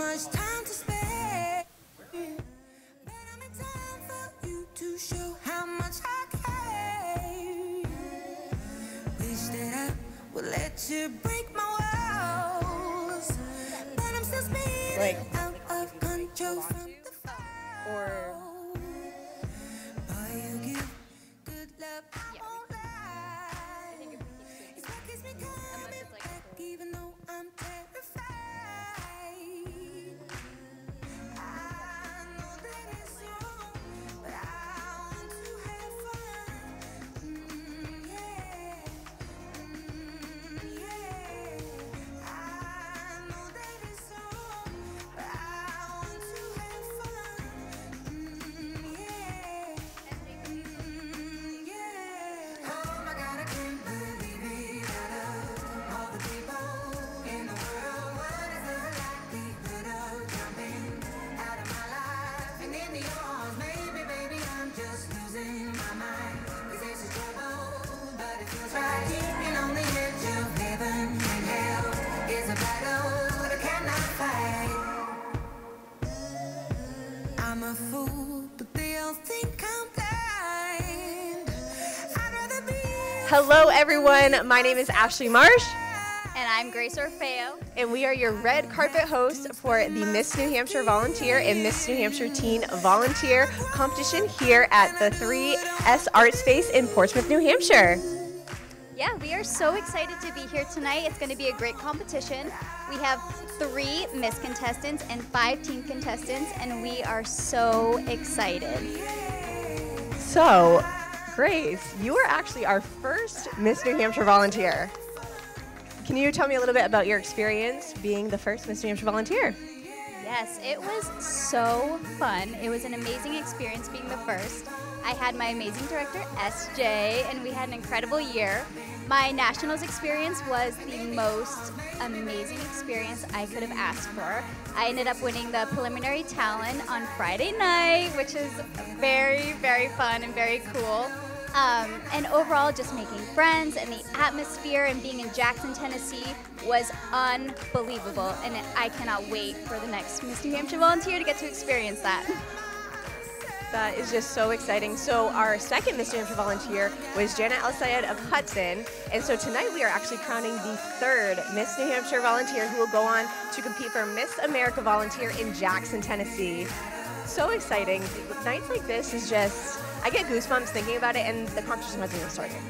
much time to spare. But I'm in time for you to show how much I care. Wish that I would let you break my walls. But I'm still spinning out of control from the fall. Or Boy, you give good love, I won't lie. It's what keeps me coming back even though I'm terrified. I know that it's wrong, but I want to have fun. Yeah. Yeah. I know that it's wrong, but I want to have fun. Yeah. Yeah. Oh my God, I can't believe it. Out of all the people in the world, what is the likelihood of jumping out of my life and into yours? Maybe, baby, I'm just losing my mind. 'Cause this is trouble, but it feels right. And on the edge of heaven and hell is a battle that I cannot fight. I'm a fool, but they all think I'm blind. I'd rather be. hello, everyone. My name is Ashley Marsh, And I'm Grace Orfeo. and we are your red carpet hosts for the Miss New Hampshire Volunteer and Miss New Hampshire Teen Volunteer competition here at the 3S Art Space in Portsmouth, New Hampshire. Yeah, we are so excited to be here tonight. It's going to be a great competition. We have 3 Miss contestants and 5 teen contestants, and we are so excited. So, Grace, you are actually our first Miss New Hampshire Volunteer. Can you tell me a little bit about your experience being the first Miss New Hampshire Volunteer? Yes, it was so fun. It was an amazing experience being the first. I had my amazing director, SJ, and we had an incredible year. My nationals experience was the most amazing experience I could have asked for. I ended up winning the preliminary talent on Friday night, which is very, very fun and very cool. And overall, just making friends and the atmosphere and being in Jackson, Tennessee was unbelievable. And I cannot wait for the next Miss New Hampshire Volunteer to get to experience that. That is just so exciting. So our second Miss New Hampshire Volunteer was Janet El Sayed of Hudson. And so tonight we are actually crowning the third Miss New Hampshire Volunteer who will go on to compete for Miss America Volunteer in Jackson, Tennessee. So exciting. Nights like this is just, I get goosebumps thinking about it, and the competition hasn't even started.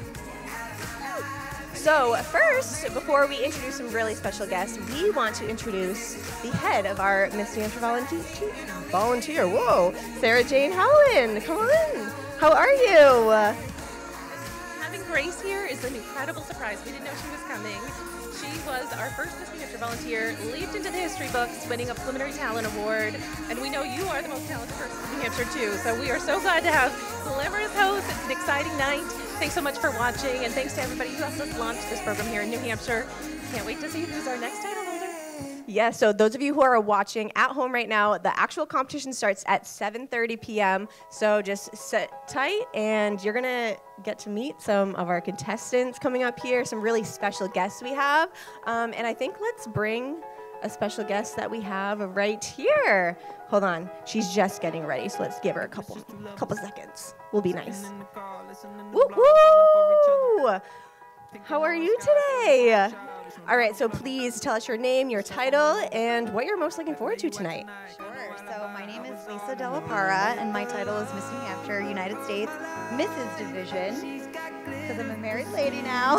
So first, before we introduce some really special guests, we want to introduce the head of our Miss New Hampshire Volunteer. Whoa, Sarah Jane Howland. Come on. How are you? Having Grace here is an incredible surprise. We didn't know she was coming. She was our first Miss New Hampshire Volunteer, leaped into the history books, winning a preliminary talent award, and we know you are the most talented person in New Hampshire too. So we are so glad to have glamorous hosts. It's an exciting night. Thanks so much for watching, and thanks to everybody who helped us launch this program here in New Hampshire. Can't wait to see who's our next title holder. Yes, so those of you who are watching at home right now, the actual competition starts at 7:30 p.m. So just sit tight, and you're gonna get to meet some of our contestants coming up here, some really special guests we have. And I think let's bring a special guest that we have right here. Hold on, she's just getting ready, so let's give her a couple seconds. We'll be nice. Woo woo! How are you today? All right, so please tell us your name, your title, and what you're most looking forward to tonight. Sure. So my name is Lisa De La Parra, and my title is Miss New Hampshire, United States, Mrs. Division, because I'm a married lady now.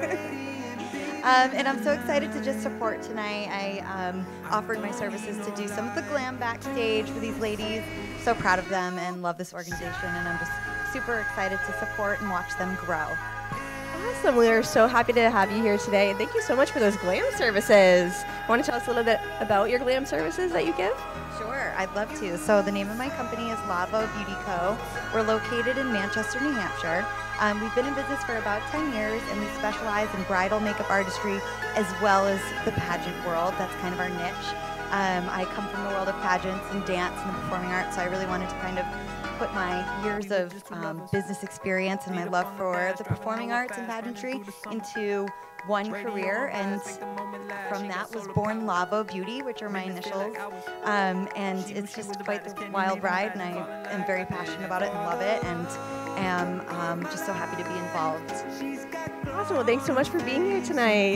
And I'm so excited to just support tonight. I offered my services to do some of the glam backstage for these ladies. So proud of them and love this organization, and I'm just super excited to support and watch them grow. Awesome. We are so happy to have you here today. Thank you so much for those glam services. Want to tell us a little bit about your glam services that you give? Sure, I'd love to. So the name of my company is Lavo Beauty Co. We're located in Manchester, New Hampshire. We've been in business for about 10 years, and we specialize in bridal makeup artistry as well as the pageant world. That's kind of our niche. I come from the world of pageants and dance and the performing arts, so I really wanted to kind of put my years of business experience and my love for the performing arts and pageantry into one career, and from that was born Lavo Beauty, which are my initials, and it's just quite the wild ride, and I am very passionate about it and love it, and am just so happy to be involved. Awesome. Well, thanks so much for being here tonight.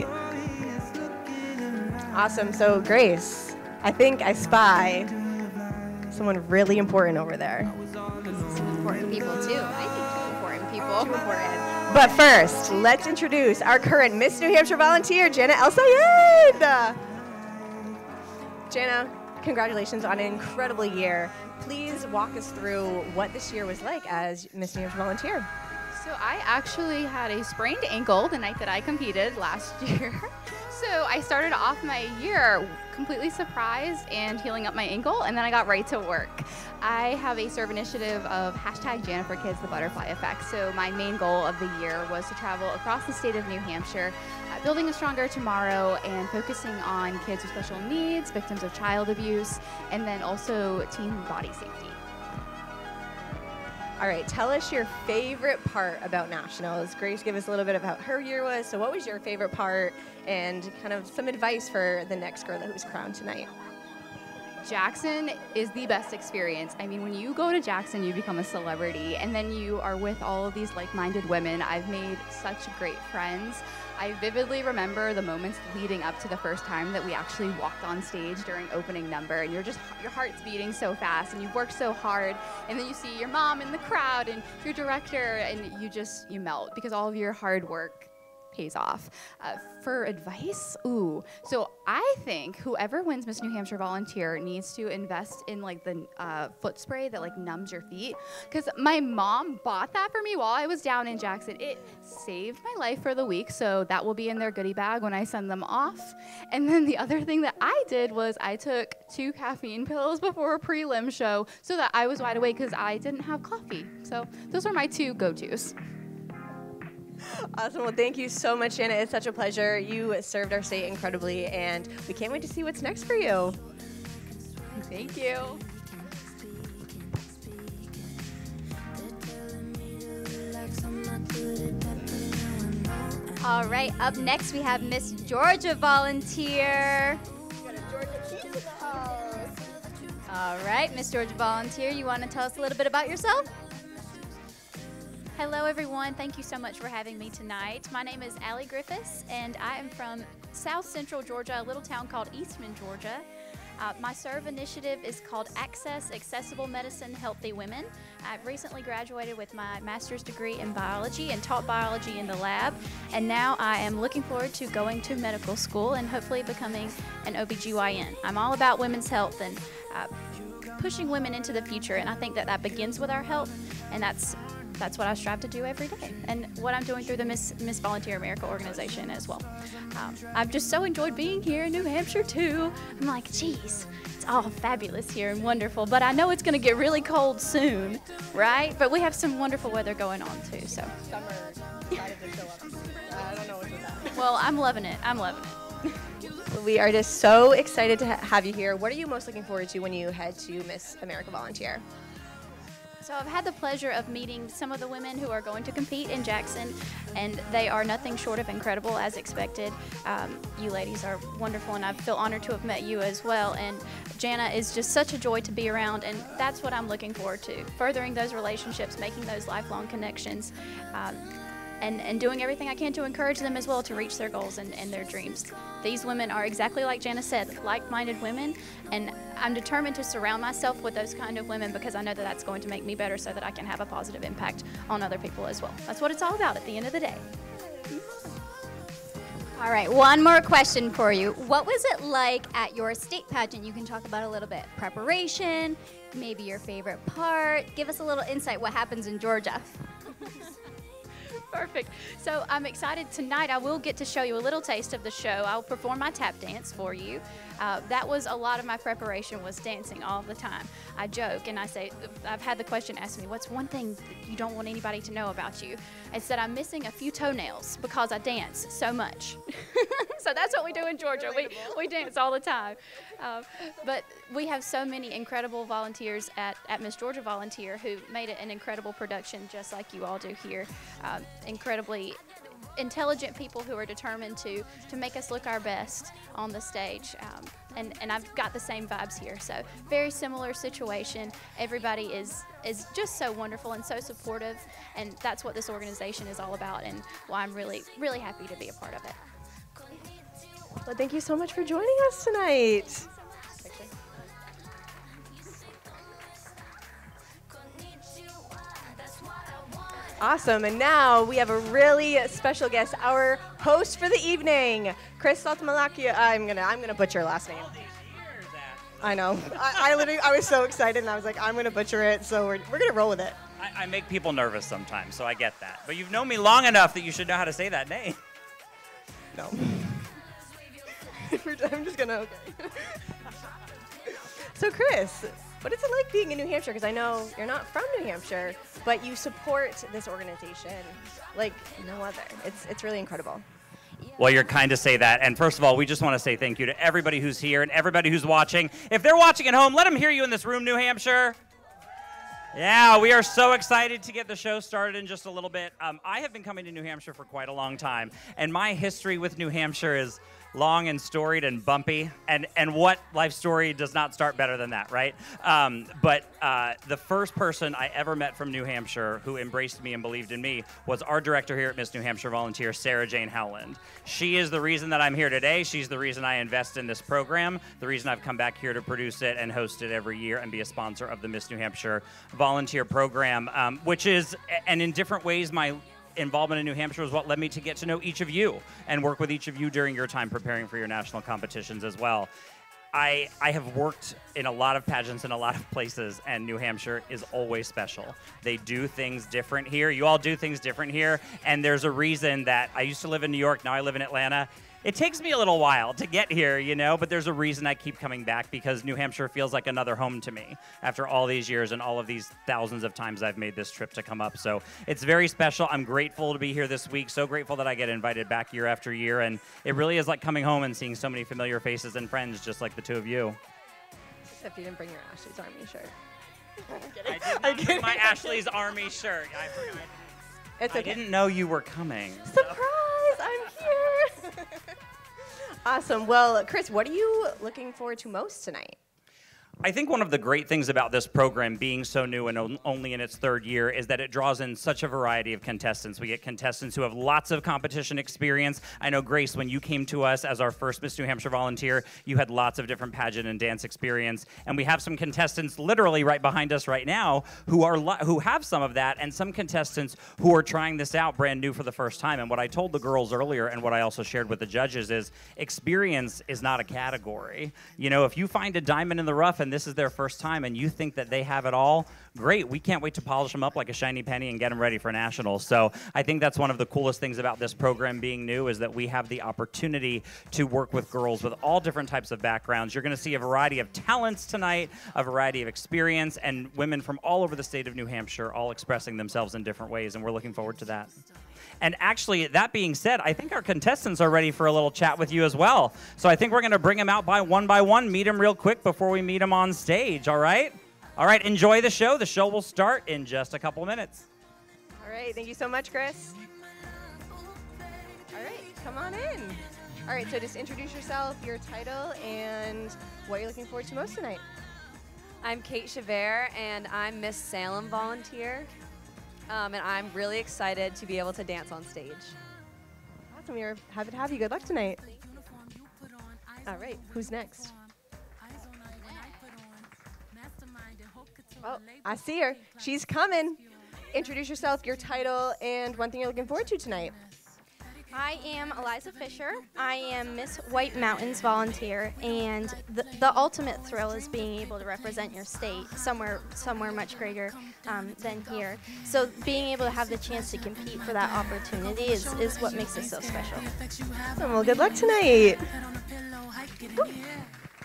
Awesome. So, Grace, I think I spy someone really important over there. Some important people too. I think two important people. Too important. But first, let's introduce our current Miss New Hampshire volunteer, Jana El Sayed. Jana, congratulations on an incredible year. Please walk us through what this year was like as Miss New Hampshire volunteer. So I actually had a sprained ankle the night that I competed last year. So I started off my year completely surprised and healing up my ankle, and then I got right to work. I have a serve initiative of #JanaForKids, the Butterfly Effect. So my main goal of the year was to travel across the state of New Hampshire, building a stronger tomorrow and focusing on kids with special needs, victims of child abuse, and then also teen body safety. All right, tell us your favorite part about Nationals. Grace gave us a little bit of how her year was, so what was your favorite part, and kind of some advice for the next girl that was crowned tonight? Jackson is the best experience. I mean, when you go to Jackson, you become a celebrity, and then you are with all of these like-minded women. I've made such great friends. I vividly remember the moments leading up to the first time that we actually walked on stage during opening number, and your heart's beating so fast, and you've worked so hard, and then you see your mom in the crowd and your director, and you melt because all of your hard work pays off. For advice, so I think whoever wins Miss New Hampshire Volunteer needs to invest in like the foot spray that like numbs your feet, because my mom bought that for me while I was down in Jackson. It saved my life for the week, so that will be in their goodie bag when I send them off. And then the other thing that I did was I took 2 caffeine pills before a prelim show so that I was wide awake because I didn't have coffee. So those are my 2 go-tos. Awesome. Well, thank you so much, Jana. It's such a pleasure. You served our state incredibly, and we can't wait to see what's next for you. Thank you. All right, up next we have Miss Georgia Volunteer. All right, Miss Georgia Volunteer, you want to tell us a little bit about yourself? Hello, everyone. Thank you so much for having me tonight. My name is Allie Griffiths, and I am from South Central Georgia, a little town called Eastman, Georgia. My serve initiative is called Access Accessible Medicine Healthy Women. I've recently graduated with my master's degree in biology and taught biology in the lab, and now I am looking forward to going to medical school and hopefully becoming an OBGYN. I'm all about women's health and pushing women into the future, and I think that begins with our health, and that's what I strive to do every day, and what I'm doing through the Miss Volunteer America organization as well. I've just so enjoyed being here in New Hampshire too. I'm like, geez, it's all fabulous here and wonderful, but I know it's going to get really cold soon, right? But we have some wonderful weather going on too. So Summer decided to show up. I don't know what's with that. well, I'm loving it. I'm loving it. We are just so excited to have you here. What are you most looking forward to when you head to Miss America Volunteer? So I've had the pleasure of meeting some of the women who are going to compete in Jackson, and they are nothing short of incredible as expected. You ladies are wonderful, and I feel honored to have met you as well. And Jana is just such a joy to be around, and that's what I'm looking forward to, furthering those relationships, making those lifelong connections, and doing everything I can to encourage them as well to reach their goals and their dreams. These women are exactly like Jana said, like-minded women, and I'm determined to surround myself with those kind of women because I know that that's going to make me better so that I can have a positive impact on other people as well. That's what it's all about at the end of the day. All right, one more question for you. What was it like at your state pageant? You can talk about a little bit. Preparation, maybe your favorite part. Give us a little insight what happens in Georgia. Perfect. So I'm excited tonight. I will get to show you a little taste of the show. I'll perform my tap dance for you. That was a lot of my preparation, was dancing all the time. I joke and I say, I've had the question asked me, what's one thing that you don't want anybody to know about you? I said, I'm missing a few toenails because I dance so much. So that's what we do in Georgia. We dance all the time. But we have so many incredible volunteers at Miss Georgia Volunteer who made it an incredible production, just like you all do here. Incredibly intelligent people who are determined to make us look our best on the stage. And I've got the same vibes here. So very similar situation. Everybody is just so wonderful and so supportive, and that's what this organization is all about, and why I'm really, really happy to be a part of it. Well, thank you so much for joining us tonight. Awesome, and now we have a really special guest, our host for the evening, Chris Saltamalakia. I'm gonna butcher your last name. I know. I literally, I was so excited, and I was like, I'm gonna butcher it, so we're gonna roll with it. I make people nervous sometimes, so I get that. But you've known me long enough that you should know how to say that name. No. I'm just gonna, okay. So Chris, what is it like being in New Hampshire? Because I know you're not from New Hampshire, but you support this organization like no other. It's really incredible. Well, you're kind to say that. And first of all, we just want to say thank you to everybody who's here and everybody who's watching. If they're watching at home, let them hear you in this room, New Hampshire. Yeah, we are so excited to get the show started in just a little bit. I have been coming to New Hampshire for quite a long time, and my history with New Hampshire is long and storied and bumpy, and what life story does not start better than that, right? But the first person I ever met from New Hampshire who embraced me and believed in me was our director here at Miss New Hampshire Volunteer, Sarah Jane Howland. She is the reason that I'm here today. She's the reason I invest in this program, the reason I've come back here to produce it and host it every year and be a sponsor of the Miss New Hampshire Volunteer Program, which is, and in different ways, my involvement in New Hampshire is what led me to get to know each of you and work with each of you during your time preparing for your national competitions as well. I have worked in a lot of pageants in a lot of places, and New Hampshire is always special. They do things different here. You all do things different here, and there's a reason that I used to live in New York, now I live in Atlanta. It takes me a little while to get here, you know, but there's a reason I keep coming back, because New Hampshire feels like another home to me after all these years and all of these thousands of times I've made this trip to come up. So it's very special. I'm grateful to be here this week, so grateful that I get invited back year after year, and it really is like coming home and seeing so many familiar faces and friends just like the two of you. Except you didn't bring your Ashley's Army shirt. I did not bring my Ashley's Army shirt. I forgot. It's okay. I didn't know you were coming. Surprise! I'm here. Awesome. Well, Chris, what are you looking forward to most tonight? I think one of the great things about this program being so new and only in its third year is that it draws in such a variety of contestants. We get contestants who have lots of competition experience. I know, Grace, when you came to us as our first Miss New Hampshire Volunteer, you had lots of different pageant and dance experience. And we have some contestants literally right behind us right now who have some of that, and some contestants who are trying this out brand new for the first time. And what I told the girls earlier, and what I also shared with the judges, is experience is not a category. You know, if you find a diamond in the rough and this is their first time and you think that they have it all, great. We can't wait to polish them up like a shiny penny and get them ready for nationals. So I think that's one of the coolest things about this program being new, is that we have the opportunity to work with girls with all different types of backgrounds. You're going to see a variety of talents tonight, a variety of experience, and women from all over the state of New Hampshire all expressing themselves in different ways, and we're looking forward to that. And actually, that being said, I think our contestants are ready for a little chat with you as well. So I think we're going to bring them out by one, meet them real quick before we meet them on stage, all right? All right, enjoy the show. The show will start in just a couple minutes. All right, thank you so much, Chris. All right, come on in. All right, so just introduce yourself, your title, and what you're looking forward to most tonight. I'm Kate Chavert, and I'm Miss Salem Volunteer. And I'm really excited to be able to dance on stage. Awesome, we're happy to have you. Good luck tonight. All right, who's next? Oh, I see her. She's coming. Introduce yourself, your title, and one thing you're looking forward to tonight. I am Eliza Fisher. I am Miss White Mountains Volunteer, and the ultimate thrill is being able to represent your state somewhere much greater than here. So being able to have the chance to compete for that opportunity is what makes it so special. Awesome. Well, good luck tonight.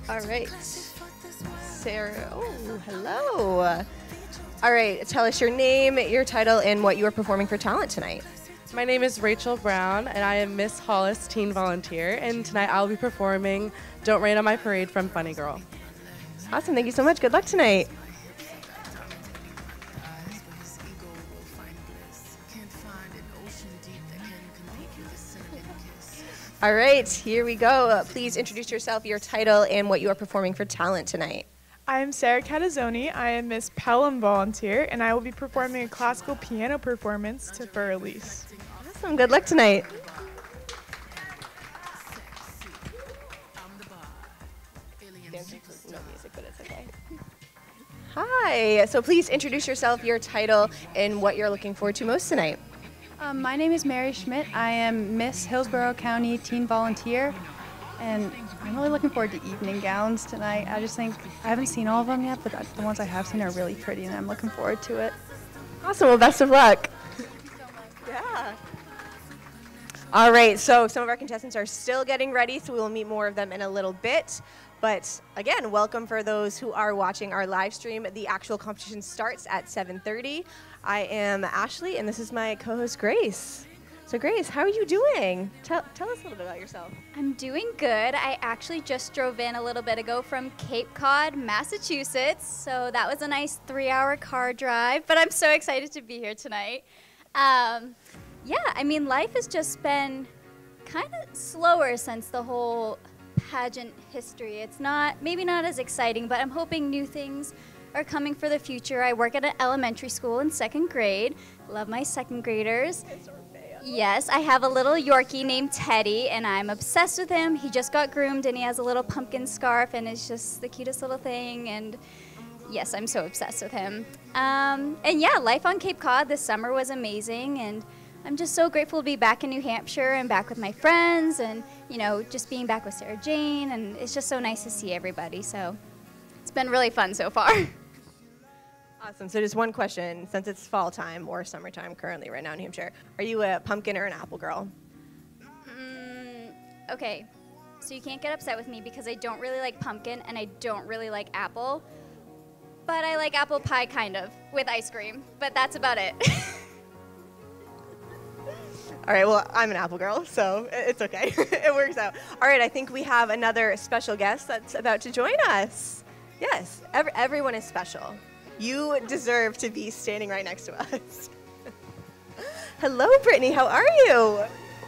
All right. Sarah, oh, hello. All right, tell us your name, your title, and what you are performing for talent tonight. My name is Rachel Brown, and I am Miss Hollis Teen Volunteer, and tonight I'll be performing Don't Rain on My Parade from Funny Girl. Awesome, thank you so much. Good luck tonight. All right, here we go. Please introduce yourself, your title, and what you are performing for talent tonight. I'm Sarah Catazzoni. I am Miss Pelham Volunteer, and I will be performing a classical piano performance for Elise. Awesome, good luck tonight. No music, but it's okay. Hi, so please introduce yourself, your title, and what you're looking forward to most tonight. My name is Mary Schmidt. I am Miss Hillsborough County Teen Volunteer, and I'm really looking forward to evening gowns tonight. I just think, I haven't seen all of them yet, but the ones I have seen are really pretty, and I'm looking forward to it. Awesome, well, best of luck. Yeah. All right, so some of our contestants are still getting ready, so we will meet more of them in a little bit. But again, welcome for those who are watching our live stream. The actual competition starts at 7:30. I am Ashley, and this is my co-host, Grace. So Grace, how are you doing? Tell us a little bit about yourself. I'm doing good. I actually just drove in a little bit ago from Cape Cod, Massachusetts. So that was a nice 3-hour car drive, but I'm so excited to be here tonight. Yeah, I mean, life has just been kind of slower since the whole pageant history. It's maybe not as exciting, but I'm hoping new things are coming for the future. I work at an elementary school in 2nd grade. Love my 2nd graders. Yes, I have a little Yorkie named Teddy, and I'm obsessed with him. He just got groomed, and he has a little pumpkin scarf, and it's just the cutest little thing, and yes, I'm so obsessed with him. And yeah, life on Cape Cod this summer was amazing, and I'm just so grateful to be back in New Hampshire and back with my friends, and you know, just being back with Sarah Jane, and it's just so nice to see everybody. So it's been really fun so far. Awesome, so just one question, since it's fall time or summertime currently right now in New Hampshire, are you a pumpkin or an apple girl? Okay, so you can't get upset with me because I don't really like pumpkin and I don't really like apple, but I like apple pie kind of with ice cream, but that's about it. All right, well, I'm an apple girl, so it's okay. It works out. All right, I think we have another special guest that's about to join us. Yes, everyone is special. You deserve to be standing right next to us. Hello, Brittany, how are you?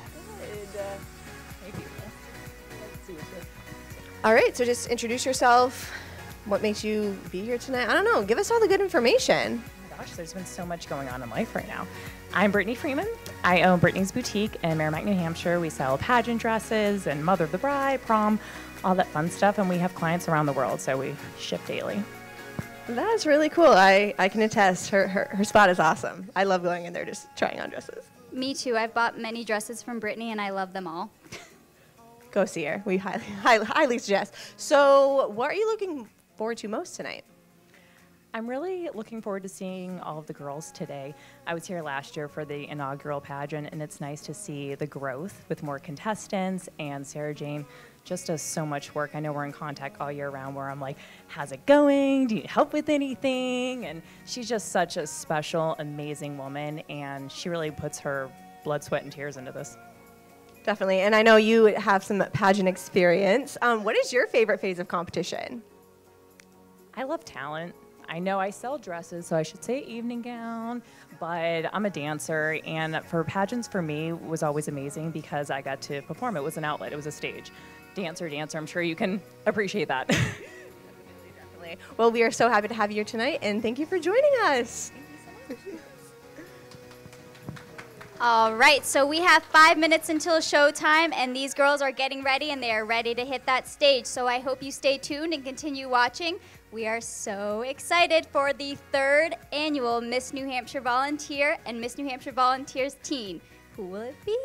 All right, so just introduce yourself. What makes you be here tonight? I don't know, give us all the good information. Oh my gosh, there's been so much going on in life right now. I'm Brittany Freeman. I own Brittany's Boutique in Merrimack, New Hampshire. We sell pageant dresses and Mother of the Bride, prom, all that fun stuff, and we have clients around the world, so we ship daily. That's really cool. I can attest. Her spot is awesome. I love going in there just trying on dresses. Me too. I've bought many dresses from Brittany, and I love them all. Go see her. We highly suggest. So what are you looking forward to most tonight? I'm really looking forward to seeing all of the girls today. I was here last year for the inaugural pageant, and it's nice to see the growth with more contestants, and Sarah Jane just does so much work. I know we're in contact all year round where I'm like, how's it going? Do you need help with anything? And she's just such a special, amazing woman, and she really puts her blood, sweat, and tears into this. Definitely, and I know you have some pageant experience. What is your favorite phase of competition? I love talent. I know I sell dresses, so I should say evening gown, but I'm a dancer, and for pageants for me was always amazing because I got to perform. It was an outlet, it was a stage. Dancer, I'm sure you can appreciate that. Definitely. Well, we are so happy to have you here tonight, and thank you for joining us. All right, so we have 5 minutes until showtime, and these girls are getting ready, and they are ready to hit that stage. So I hope you stay tuned and continue watching. We are so excited for the 3rd annual Miss New Hampshire Volunteer and Miss New Hampshire Volunteers Teen. Who will it be?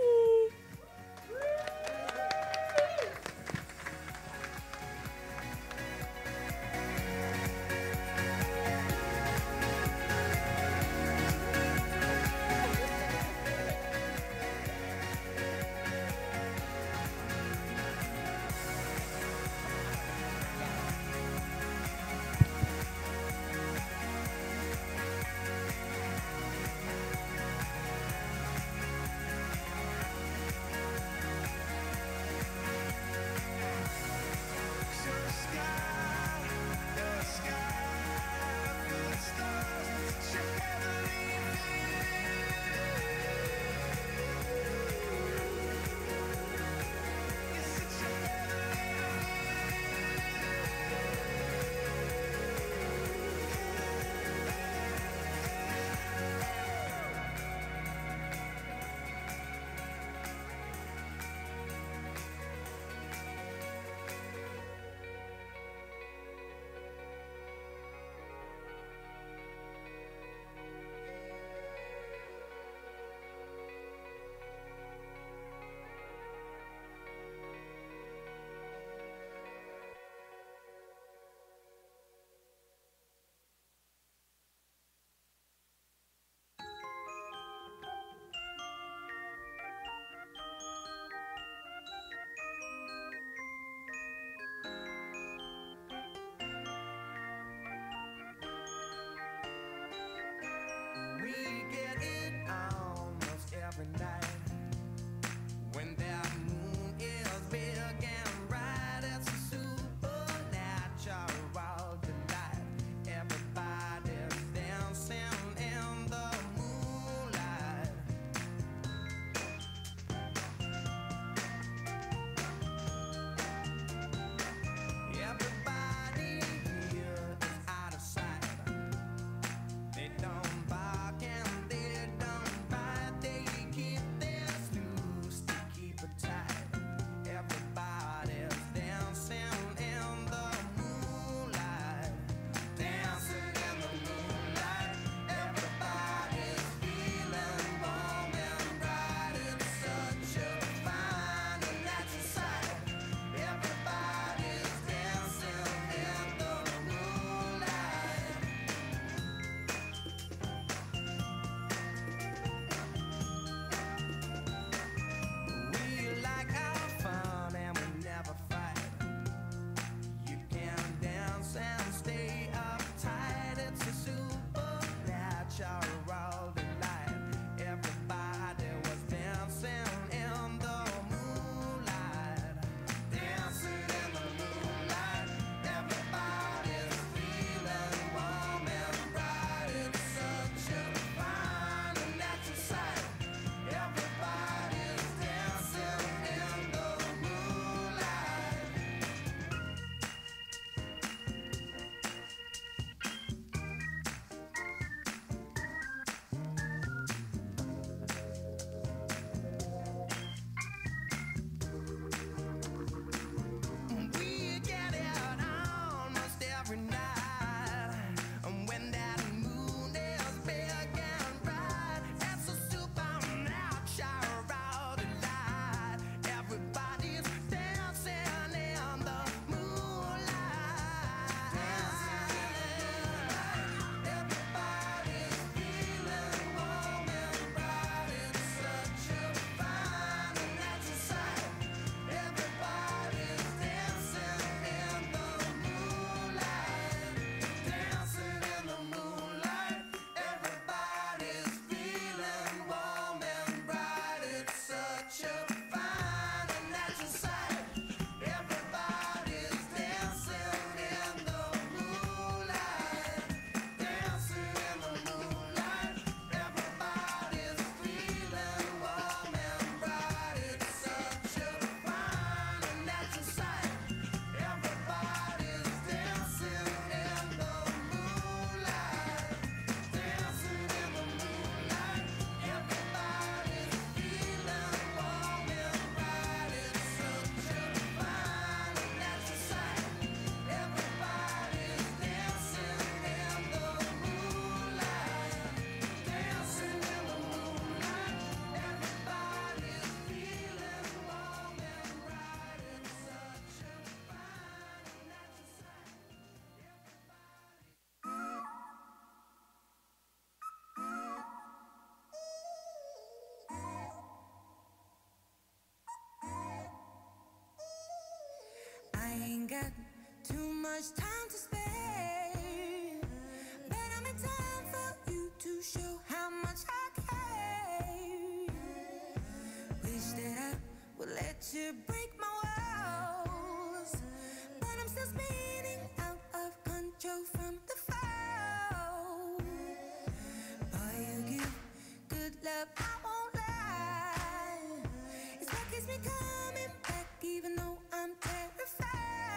too much time to spare. But I'm in time for you to show how much I care. Wish that I would let you break my walls, but I'm still spinning out of control from the fall. Boy, you give good love, I won't lie. It's what keeps me coming back, even though I'm terrified.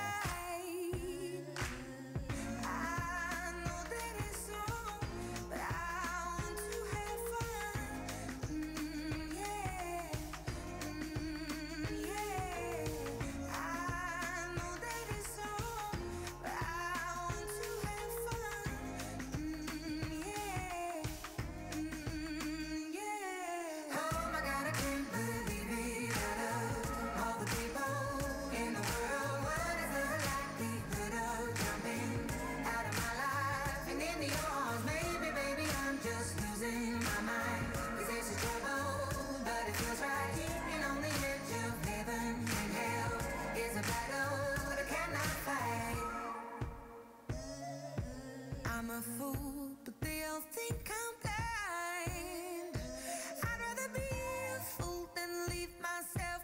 I know that it's wrong, but I want to have fun. Yeah, yeah. I know that it's wrong, but I want to have fun. Yeah, yeah. Oh my God, I can't believe it. Out of all the people in the world, what is the likelihood of jumping out of my life and into yours? Maybe, baby, I'm just losing my mind. 'Cause this is trouble, but it feels right. Keeping on the edge of heaven and hell is a battle that I cannot fight. I'm a fool, but they all think I'm blind. I'd rather be a fool than leave myself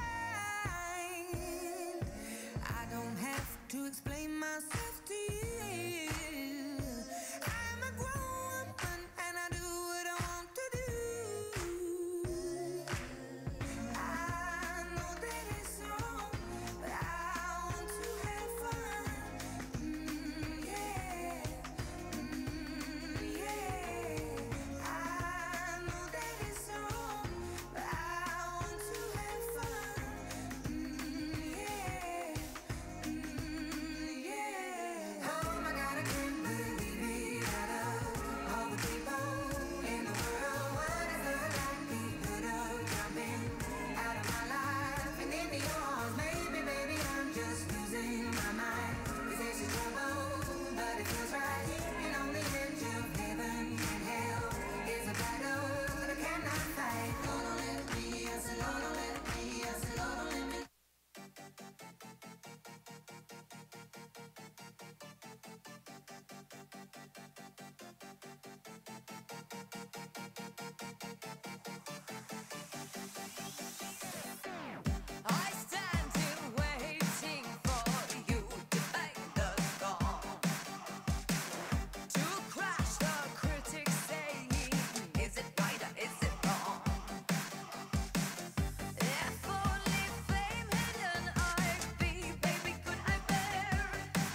behind. I don't have to explain myself to you. I'm a grown woman and I do what I want to do. I know that it's wrong, but I want to have fun. Yeah, yeah. I know that it's wrong, but I want to have fun. Yeah, yeah. Oh my God, I can't believe it. Out of all the people in the world, what is the likelihood of jumping out of my life and into yours? Maybe, baby, I'm just losing my mind. 'Cause this is trouble, but it feels right. Keeping on the edge of heaven and hell is a battle that I cannot fight. Lord, don't let me, I said, Lord, don't let me, I said, Lord, don't let me. I stand here waiting for you to make the call, to crash the critics saying, is it right or is it wrong? If only flame hidden I'd be, baby, could I bear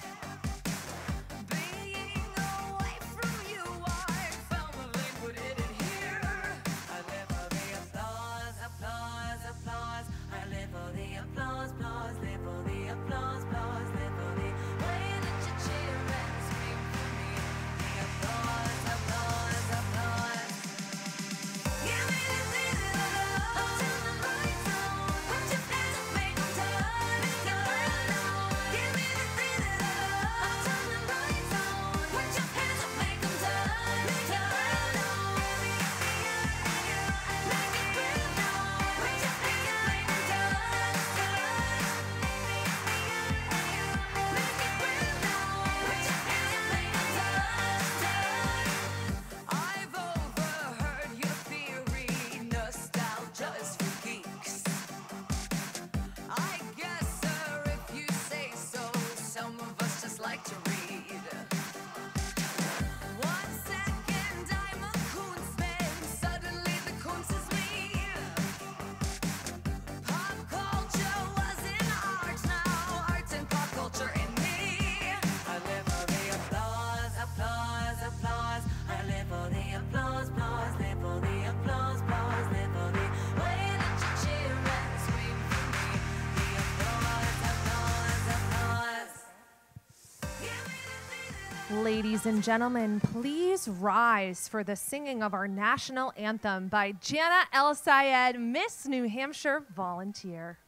being away from you? I firmly put it in here. I live for the applause, applause, applause. I live for the applause, applause. Live for the applause, applause. Live for the way that you cheer and scream for me. The applause, applause, applause. Give me the feeling of love. Turn the lights on. Put your hands up, make them turn. Make it burn on. Give me the feeling of love. Turn the lights on. Put your hands up, make them turn. Make it burn on. Make it burn on. Put your hands up, make them turn. Make it burn on. Put your hands up, make them turn. I've overheard your theory, nostalgia is for geeks. I guess, sir, if you say so, some of us just like to read. 1 second I'm a Kunstman, suddenly the Kunst is me. Pop culture was in art, now art's in pop culture in me. I live for the applause, applause, applause. I live for the applause, applause. Live for the applause, applause. Live for the way that you cheer and scream for me. The applause, applause, applause. Give me the feeling. Ladies and gentlemen, please rise for the singing of our national anthem by Jana El Sayed, Miss New Hampshire Volunteer.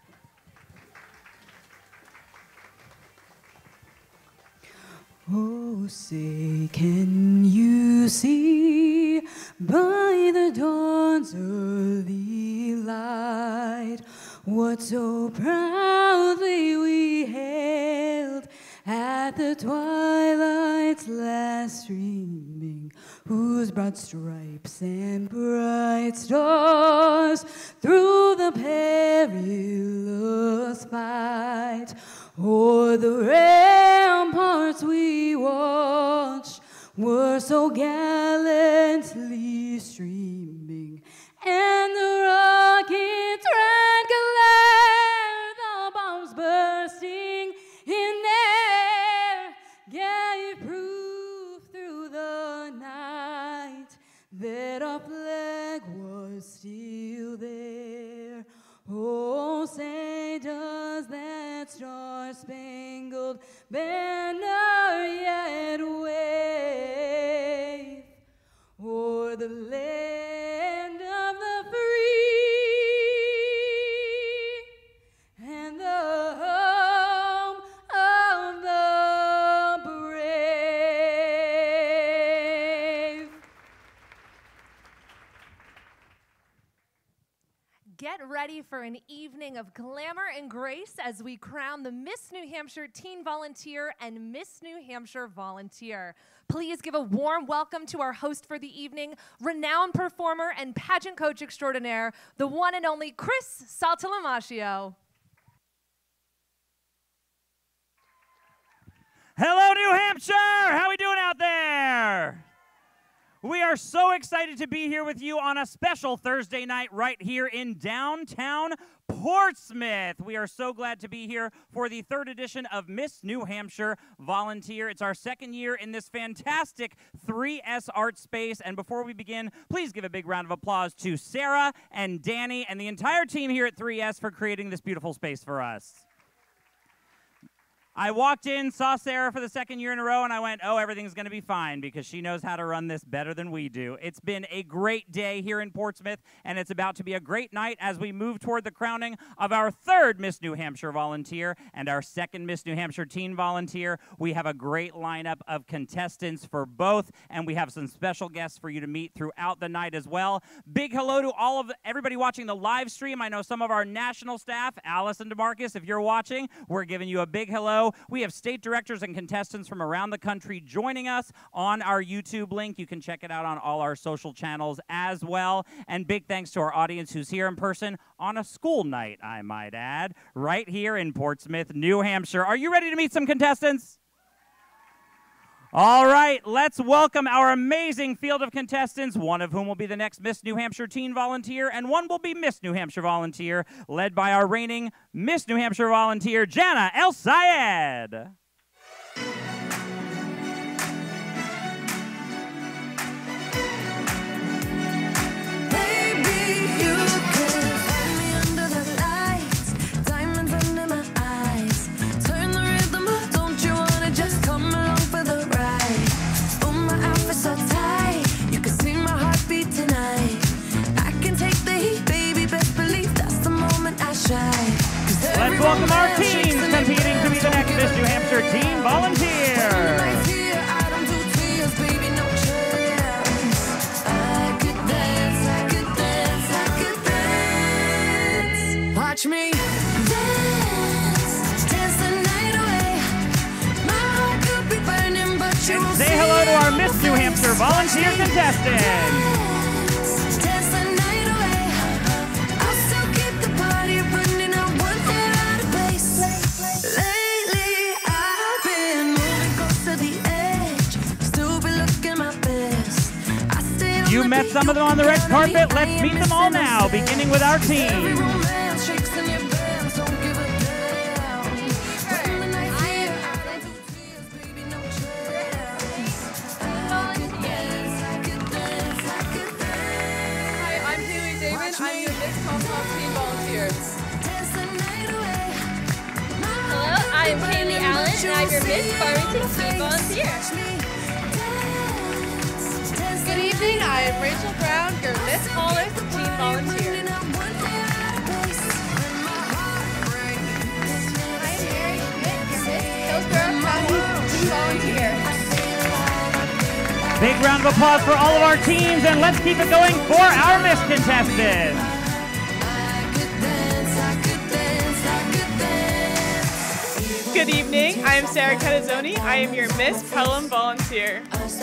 Oh, say, can you see by the dawn's early light what so proudly we hailed at the twilight's last streaming, whose broad stripes and bright stars through the perilous fight o'er the ramparts we watched were so gallantly streaming, and the rockets' red glare, the bombs bursting in air, gave proof through the night that our flag was still there. Oh, say does that star-spangled banner yet wave o'er the land of the free and the home of the brave. Get ready for an evening of glamour and grace as we crown the Miss New Hampshire Teen Volunteer and Miss New Hampshire Volunteer. Please give a warm welcome to our host for the evening, renowned performer and pageant coach extraordinaire, the one and only Chris Saltalamacchio. Hello, New Hampshire! How are we doing out there? We are so excited to be here with you on a special Thursday night right here in downtown Portsmouth. We are so glad to be here for the third edition of Miss New Hampshire Volunteer. It's our second year in this fantastic 3S art space. And before we begin, please give a big round of applause to Sarah and Danny and the entire team here at 3S for creating this beautiful space for us. I walked in, saw Sarah for the second year in a row, and I went, oh, everything's going to be fine because she knows how to run this better than we do. It's been a great day here in Portsmouth, and it's about to be a great night as we move toward the crowning of our third Miss New Hampshire Volunteer and our second Miss New Hampshire Teen Volunteer. We have a great lineup of contestants for both, and we have some special guests for you to meet throughout the night as well. Big hello to everybody watching the live stream. I know some of our national staff, Alice and DeMarcus, if you're watching, we're giving you a big hello. We have state directors and contestants from around the country joining us on our YouTube link. You can check it out on all our social channels as well. And big thanks to our audience who's here in person on a school night, I might add, right here in Portsmouth, New Hampshire. Are you ready to meet some contestants? All right, let's welcome our amazing field of contestants, one of whom will be the next Miss New Hampshire Teen Volunteer, and one will be Miss New Hampshire Volunteer, led by our reigning Miss New Hampshire Volunteer, Jana El-Sayed. Let's welcome our teams competing to be the next Miss New Hampshire Teen Volunteer. Watch me dance, dance the night away. My heart could be burning, but you won't. Say hello to our Miss New Hampshire Volunteer contestant. You met some of them on the red carpet. Let's meet them all now, beginning with our team. I'm your Miss Portsmouth Teen Volunteer. Hello, I am Kaylee Allen, and I'm your Miss Farmington Teen Volunteer. Good evening, I am Rachel Brown, your Miss Hollis Teen Volunteer. I'm Mary Schmidt, your Miss Hillsborough County Teen Volunteer. Big round of applause for all of our teams, and let's keep it going for our Miss contestants. Good evening. I am Sarah Catazzoni. I am your Miss Pelham Volunteer.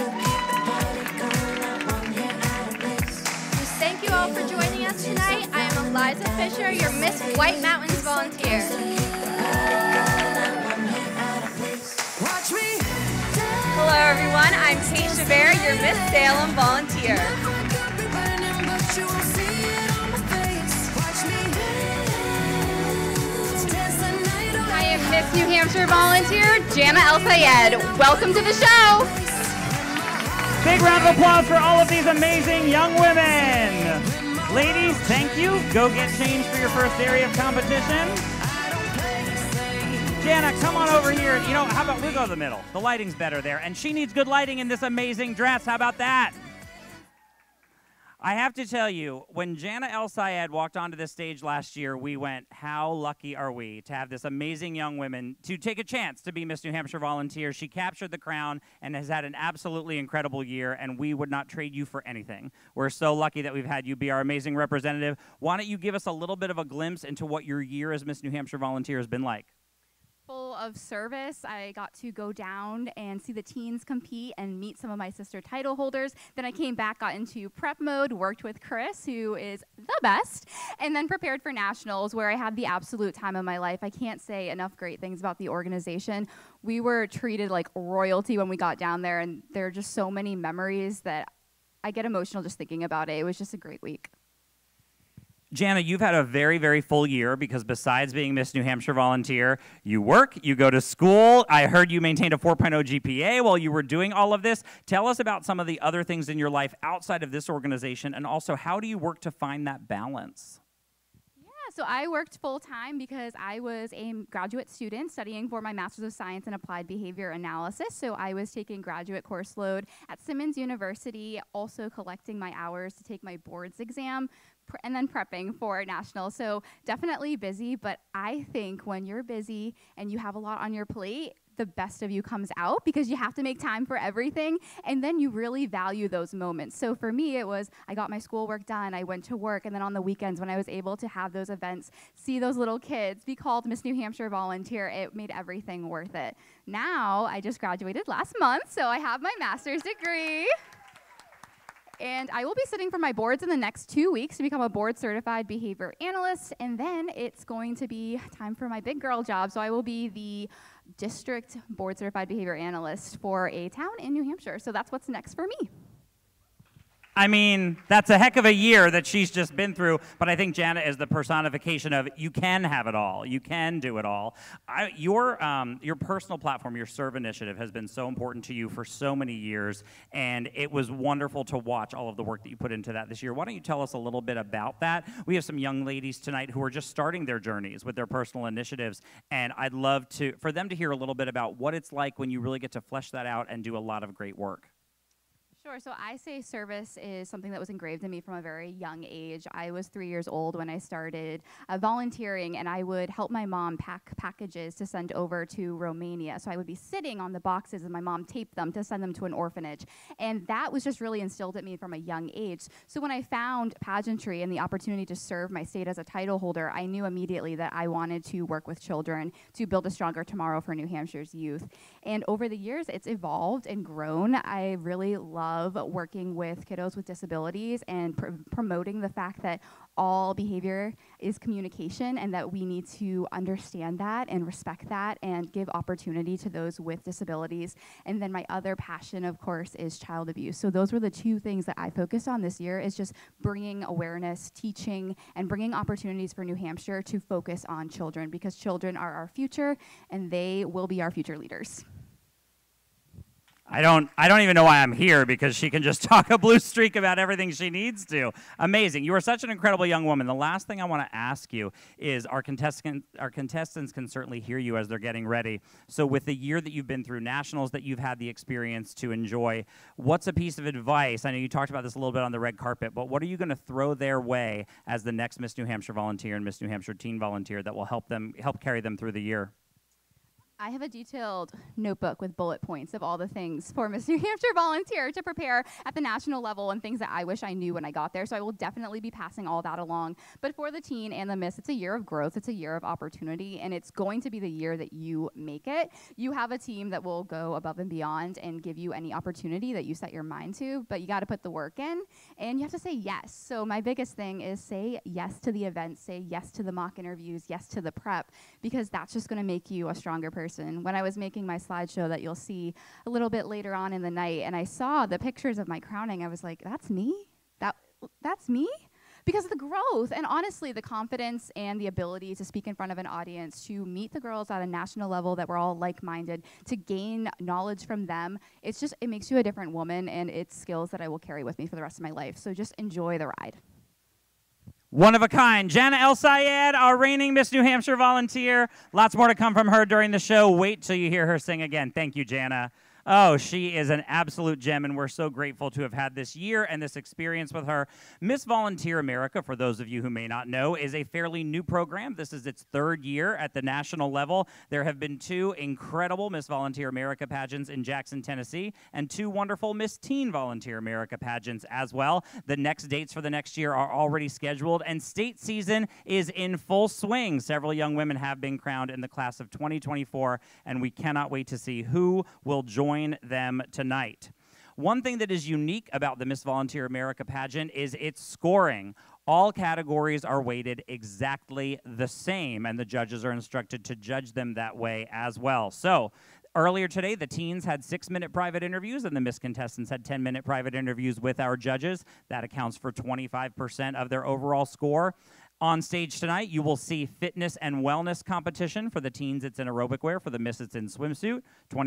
Thank you all for joining us tonight. I am Eliza Fisher, your Miss White Mountains Volunteer. Hello, everyone. I'm Kate Chabert, your Miss Salem Volunteer. I am Miss New Hampshire Volunteer, Jana El Sayed. Welcome to the show. Big round of applause for all of these amazing young women. Ladies, thank you. Go get changed for your first area of competition. Jana, come on over here. You know, how about we go to the middle? The lighting's better there. And she needs good lighting in this amazing dress. How about that? I have to tell you, when Jana El Sayed walked onto this stage last year, we went, how lucky are we to have this amazing young woman to take a chance to be Miss New Hampshire Volunteer. She captured the crown and has had an absolutely incredible year, and we would not trade you for anything. We're so lucky that we've had you be our amazing representative. Why don't you give us a little bit of a glimpse into what your year as Miss New Hampshire Volunteer has been like? Full of service. I got to go down and see the teens compete and meet some of my sister title holders. Then I came back, got into prep mode, worked with Chris, who is the best, and then prepared for nationals, where I had the absolute time of my life. I can't say enough great things about the organization. We were treated like royalty when we got down there, and there are just so many memories that I get emotional just thinking about it. It was just a great week. Jana, you've had a very, very full year because besides being Miss New Hampshire Volunteer, you work, you go to school. I heard you maintained a 4.0 GPA while you were doing all of this. Tell us about some of the other things in your life outside of this organization, and also how do you work to find that balance? So I worked full-time because I was a graduate student studying for my Master's of Science in Applied Behavior Analysis. So I was taking graduate course load at Simmons University, also collecting my hours to take my boards exam, and then prepping for nationals. So definitely busy, but I think when you're busy and you have a lot on your plate, the best of you comes out because you have to make time for everything, and then you really value those moments. So for me, it was I got my schoolwork done, I went to work, and then on the weekends when I was able to have those events, see those little kids, be called Miss New Hampshire Volunteer, it made everything worth it. Now, I just graduated last month, so I have my master's degree. And I will be sitting for my boards in the next 2 weeks to become a board-certified behavior analyst, and then it's going to be time for my big girl job. So I will be the district board-certified behavior analyst for a town in New Hampshire. So that's what's next for me. I mean, that's a heck of a year that she's just been through, but I think Jana is the personification of you can have it all. You can do it all. Your personal platform, your Serve initiative, has been so important to you for so many years, and it was wonderful to watch all of the work that you put into that this year. Why don't you tell us a little bit about that? We have some young ladies tonight who are just starting their journeys with their personal initiatives, and I'd love for them to hear a little bit about what it's like when you really get to flesh that out and do a lot of great work. Sure. So I say service is something that was engraved in me from a very young age. I was 3 years old when I started volunteering, and I would help my mom pack packages to send over to Romania. So I would be sitting on the boxes, and my mom taped them to send them to an orphanage. And that was just really instilled in me from a young age. So when I found pageantry and the opportunity to serve my state as a title holder, I knew immediately that I wanted to work with children to build a stronger tomorrow for New Hampshire's youth. And over the years, it's evolved and grown. I really love working with kiddos with disabilities and promoting the fact that all behavior is communication and that we need to understand that and respect that and give opportunity to those with disabilities. And then my other passion, of course, is child abuse. So those were the two things that I focused on this year, is just bringing awareness, teaching, and bringing opportunities for New Hampshire to focus on children, because children are our future and they will be our future leaders. I don't even know why I'm here, because she can just talk a blue streak about everything she needs to. Amazing. You are such an incredible young woman. The last thing I want to ask you is our contestants can certainly hear you as they're getting ready. So with the year that you've been through, nationals that you've had the experience to enjoy, what's a piece of advice? I know you talked about this a little bit on the red carpet, but what are you going to throw their way as the next Miss New Hampshire Volunteer and Miss New Hampshire Teen Volunteer that will help carry them through the year? I have a detailed notebook with bullet points of all the things for Miss New Hampshire Volunteer to prepare at the national level and things that I wish I knew when I got there. So I will definitely be passing all that along. But for the teen and the Miss, it's a year of growth. It's a year of opportunity, and it's going to be the year that you make it. You have a team that will go above and beyond and give you any opportunity that you set your mind to, but you got to put the work in, and you have to say yes. So my biggest thing is say yes to the events, say yes to the mock interviews, yes to the prep, because that's just going to make you a stronger person. When I was making my slideshow that you'll see a little bit later on in the night, and I saw the pictures of my crowning, I was like, that's me? That's me? Because of the growth, and honestly, the confidence and the ability to speak in front of an audience, to meet the girls at a national level that we're all like-minded, to gain knowledge from them, it makes you a different woman, and it's skills that I will carry with me for the rest of my life. So just enjoy the ride. One of a kind, Jana El Sayed, our reigning Miss New Hampshire Volunteer. Lots more to come from her during the show. Wait till you hear her sing again. Thank you, Jana. Oh, she is an absolute gem, and we're so grateful to have had this year and this experience with her. Miss Volunteer America, for those of you who may not know, is a fairly new program. This is its third year at the national level. There have been 2 incredible Miss Volunteer America pageants in Jackson, Tennessee, and 2 wonderful Miss Teen Volunteer America pageants as well. The next dates for the next year are already scheduled, and state season is in full swing. Several young women have been crowned in the class of 2024, and we cannot wait to see who will join them tonight. One thing that is unique about the Miss Volunteer America pageant is its scoring. All categories are weighted exactly the same, and the judges are instructed to judge them that way as well. So earlier today, the teens had 6-minute private interviews, and the Miss contestants had 10-minute private interviews with our judges. That accounts for 25% of their overall score. On stage tonight, you will see fitness and wellness competition. For the teens, it's in aerobic wear. For the Miss, it's in swimsuit,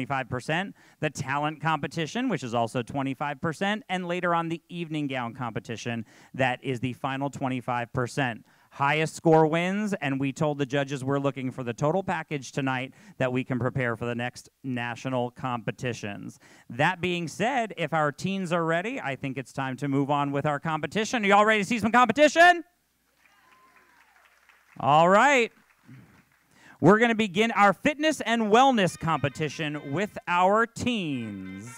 25%. The talent competition, which is also 25%. And later on, the evening gown competition, that is the final 25%. Highest score wins, and we told the judges we're looking for the total package tonight that we can prepare for the next national competitions. That being said, if our teens are ready, I think it's time to move on with our competition. Are you all ready to see some competition? All right. We're going to begin our fitness and wellness competition with our teens.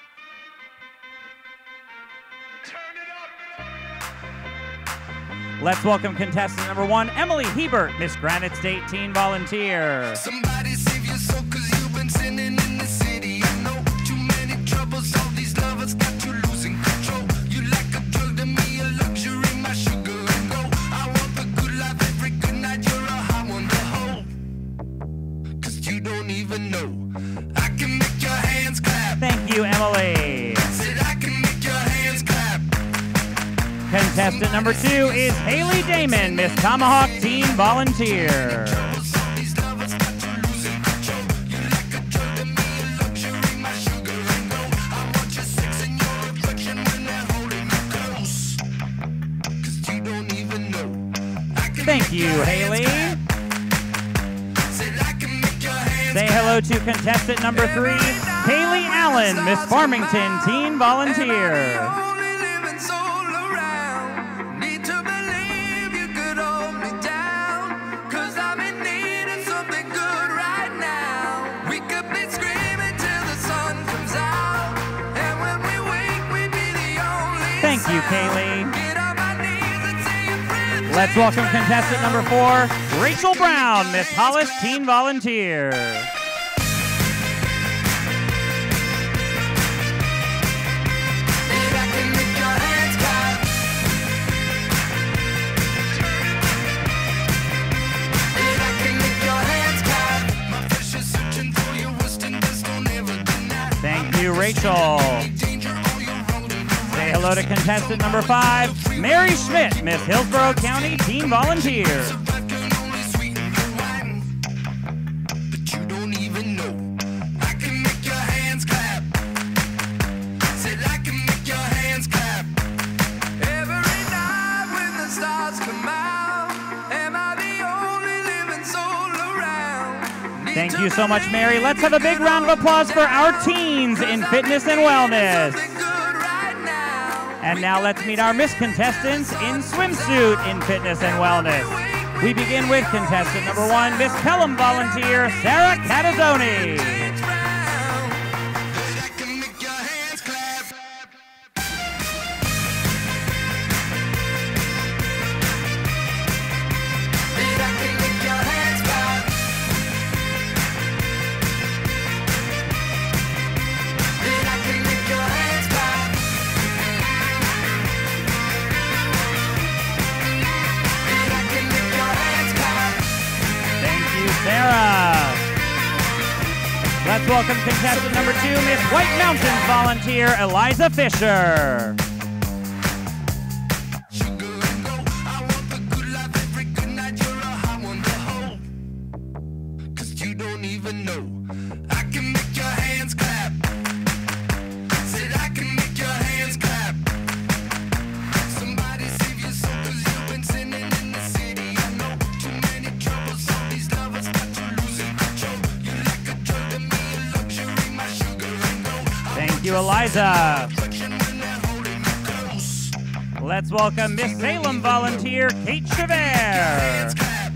Let's welcome contestant number 1, Emily Hebert, Miss Granite State Teen Volunteer. Somebody save your soul, 'cause you've been sinning in the city. I know too many troubles, all these lovers got you losing control. You like a drug to me, a luxury, my sugar and gold. I want the good life every good night, you're a hot one to hold. 'Cause you don't even know. I can make your hands clap. Thank you, Emily. Said I can make your hands clap. Contestant number 2 is Haley Damon, Miss Tomahawk Teen Volunteer. Thank you, Haley. Say hello to contestant number 3, Haley Allen, Miss Farmington Teen Volunteer. Thank you, Kaylee. Let's welcome contestant number 4, Rachel Brown, Miss Hollis Teen Volunteer. Thank you, Rachel. Say hello to contestant number 5, Mary Schmidt, Miss Hillsborough County Teen Volunteer. Thank you so much, Mary. Let's have a big round of applause for our teens in fitness and wellness. And now let's meet our Miss contestants in swimsuit in fitness and wellness. We begin with contestant number 1, Miss Pelham volunteer, Sarah Catazzoni. Sarah. Let's welcome contestant number 2, Miss White Mountains volunteer, Eliza Fisher. Thank you, Eliza. Let's welcome Miss Salem volunteer, Kate Chavert.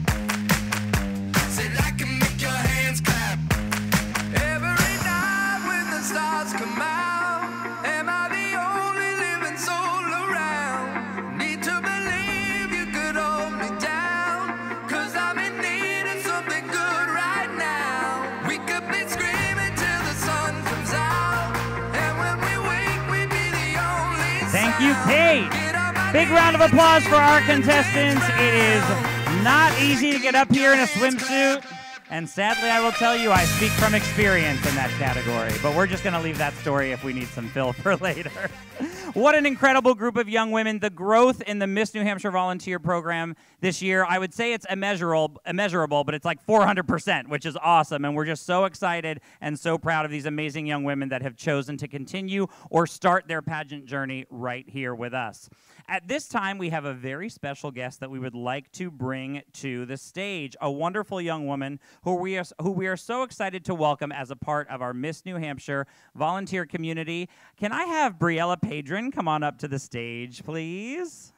Thank you, Kate. Big round of applause for our contestants. It is not easy to get up here in a swimsuit. And sadly, I will tell you, I speak from experience in that category. But we're just going to leave that story if we need some fill for later. What an incredible group of young women. The growth in the Miss New Hampshire volunteer program this year, I would say it's immeasurable, but it's like 400%, which is awesome. And we're just so excited and so proud of these amazing young women that have chosen to continue or start their pageant journey right here with us. At this time, we have a very special guest that we would like to bring to the stage, a wonderful young woman who we are so excited to welcome as a part of our Miss New Hampshire volunteer community. Can I have Briella Padron come on up to the stage, please?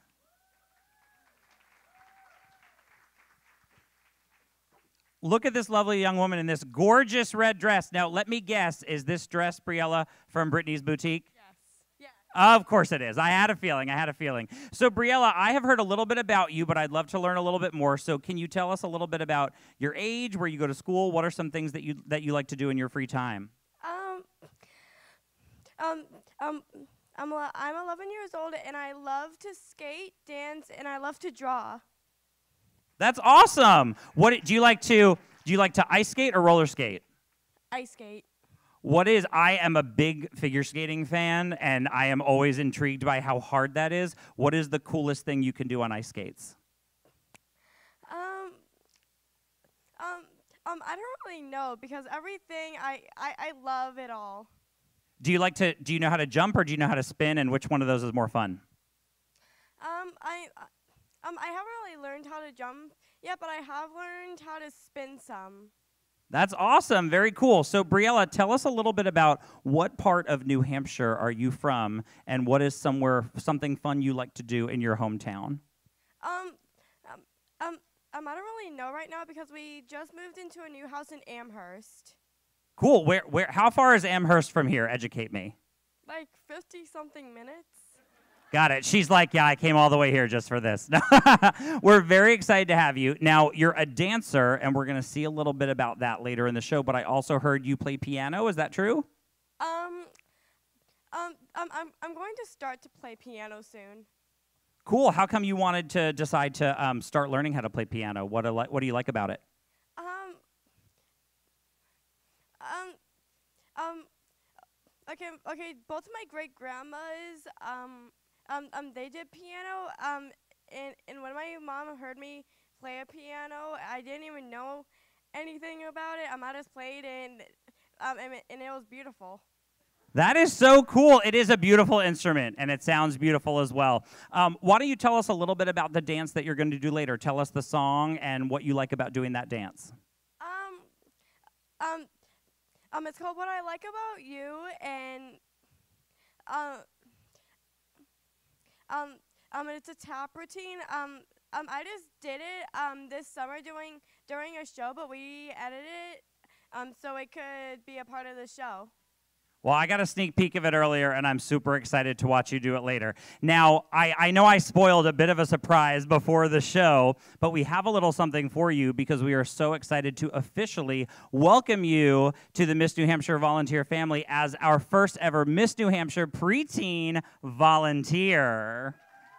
Look at this lovely young woman in this gorgeous red dress. Now, let me guess, is this dress, Briella, from Brittany's Boutique? Of course it is. I had a feeling. So, Briella, I have heard a little bit about you, but I'd love to learn a little bit more. So, can you tell us a little bit about your age, where you go to school? What are some things that you like to do in your free time? I'm 11 years old, and I love to skate, dance, and I love to draw. That's awesome. What do you like to ice skate or roller skate? Ice skate. I am a big figure skating fan, and I am always intrigued by how hard that is. What is the coolest thing you can do on ice skates? I don't really know, because everything, I love it all. Do you know how to jump, or do you know how to spin, and which one of those is more fun? I haven't really learned how to jump yet, but I have learned how to spin some. That's awesome. Very cool. So, Briella, tell us a little bit about what part of New Hampshire are you from, and what is something fun you like to do in your hometown? I don't really know right now, because we just moved into a new house in Amherst. Cool. How far is Amherst from here? Educate me. Like 50-something minutes. Got it. She's like, yeah, I came all the way here just for this. We're very excited to have you. Now, you're a dancer, and we're going to see a little bit about that later in the show, but I also heard you play piano. Is that true? I'm going to start to play piano soon. Cool. How come you wanted to decide to start learning how to play piano? What do you like about it? Okay, both of my great-grandmas, they did piano, and when my mom heard me play a piano, I didn't even know anything about it. I just played, and it was beautiful. That is so cool. It is a beautiful instrument, and it sounds beautiful as well. Why don't you tell us a little bit about the dance that you're going to do later? Tell us the song and what you like about doing that dance. It's called What I Like About You, and it's a tap routine. I just did it this summer during a show, but we edited it so it could be a part of the show. Well, I got a sneak peek of it earlier, and I'm super excited to watch you do it later. Now, I know I spoiled a bit of a surprise before the show, but we have a little something for you because we are so excited to officially welcome you to the Miss New Hampshire volunteer family as our first ever Miss New Hampshire preteen volunteer.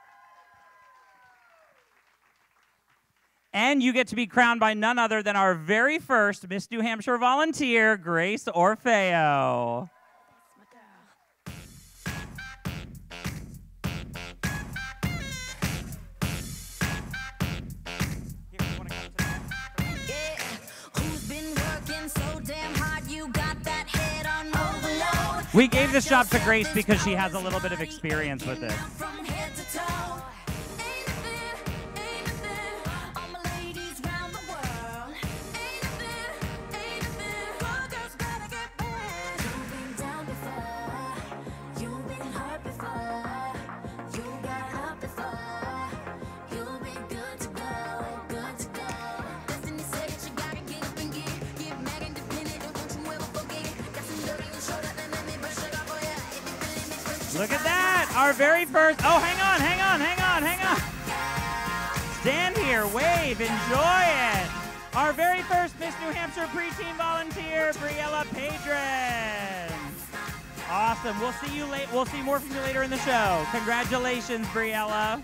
And you get to be crowned by none other than our very first Miss New Hampshire volunteer, Grace Orfeo. We gave this job to Grace because she has a little bit of experience with it. Look at that! Our very first... Oh, hang on. Stand here, wave, enjoy it. Our very first Miss New Hampshire preteen volunteer, Briella Padron. Awesome. We'll see you late. We'll see more from you later in the show. Congratulations, Briella.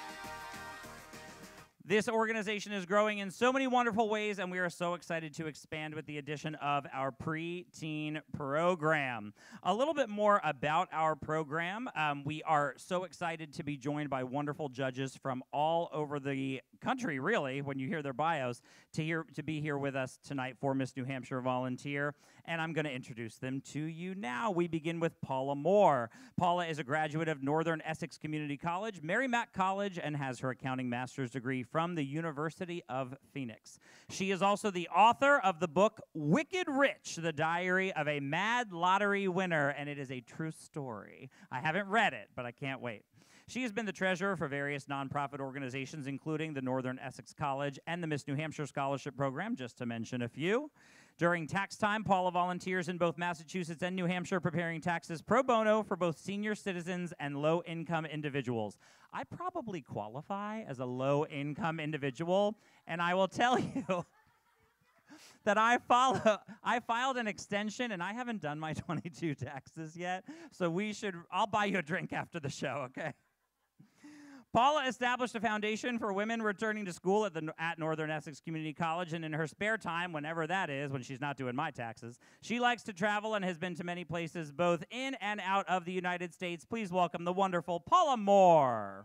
This organization is growing in so many wonderful ways, and we are so excited to expand with the addition of our preteen program. A little bit more about our program. We are so excited to be joined by wonderful judges from all over the country, really, when you hear their bios, to be here with us tonight for Miss New Hampshire Volunteer. And I'm going to introduce them to you now. We begin with Paula Moore. Paula is a graduate of Northern Essex Community College, Merrimack College, and has her accounting master's degree from the University of Phoenix. She is also the author of the book Wicked Rich, the Diary of a Mad Lottery Winner, and it is a true story. I haven't read it, but I can't wait. She has been the treasurer for various nonprofit organizations, including the Northern Essex College and the Miss New Hampshire Scholarship Program, just to mention a few. During tax time, Paula volunteers in both Massachusetts and New Hampshire preparing taxes pro bono for both senior citizens and low-income individuals. I probably qualify as a low-income individual, and I will tell you that I filed an extension, and I haven't done my 22 taxes yet, so I'll buy you a drink after the show, okay? Paula established a foundation for women returning to school at Northern Essex Community College, and in her spare time, whenever that is, when she's not doing my taxes, she likes to travel and has been to many places both in and out of the United States. Please welcome the wonderful Paula Moore.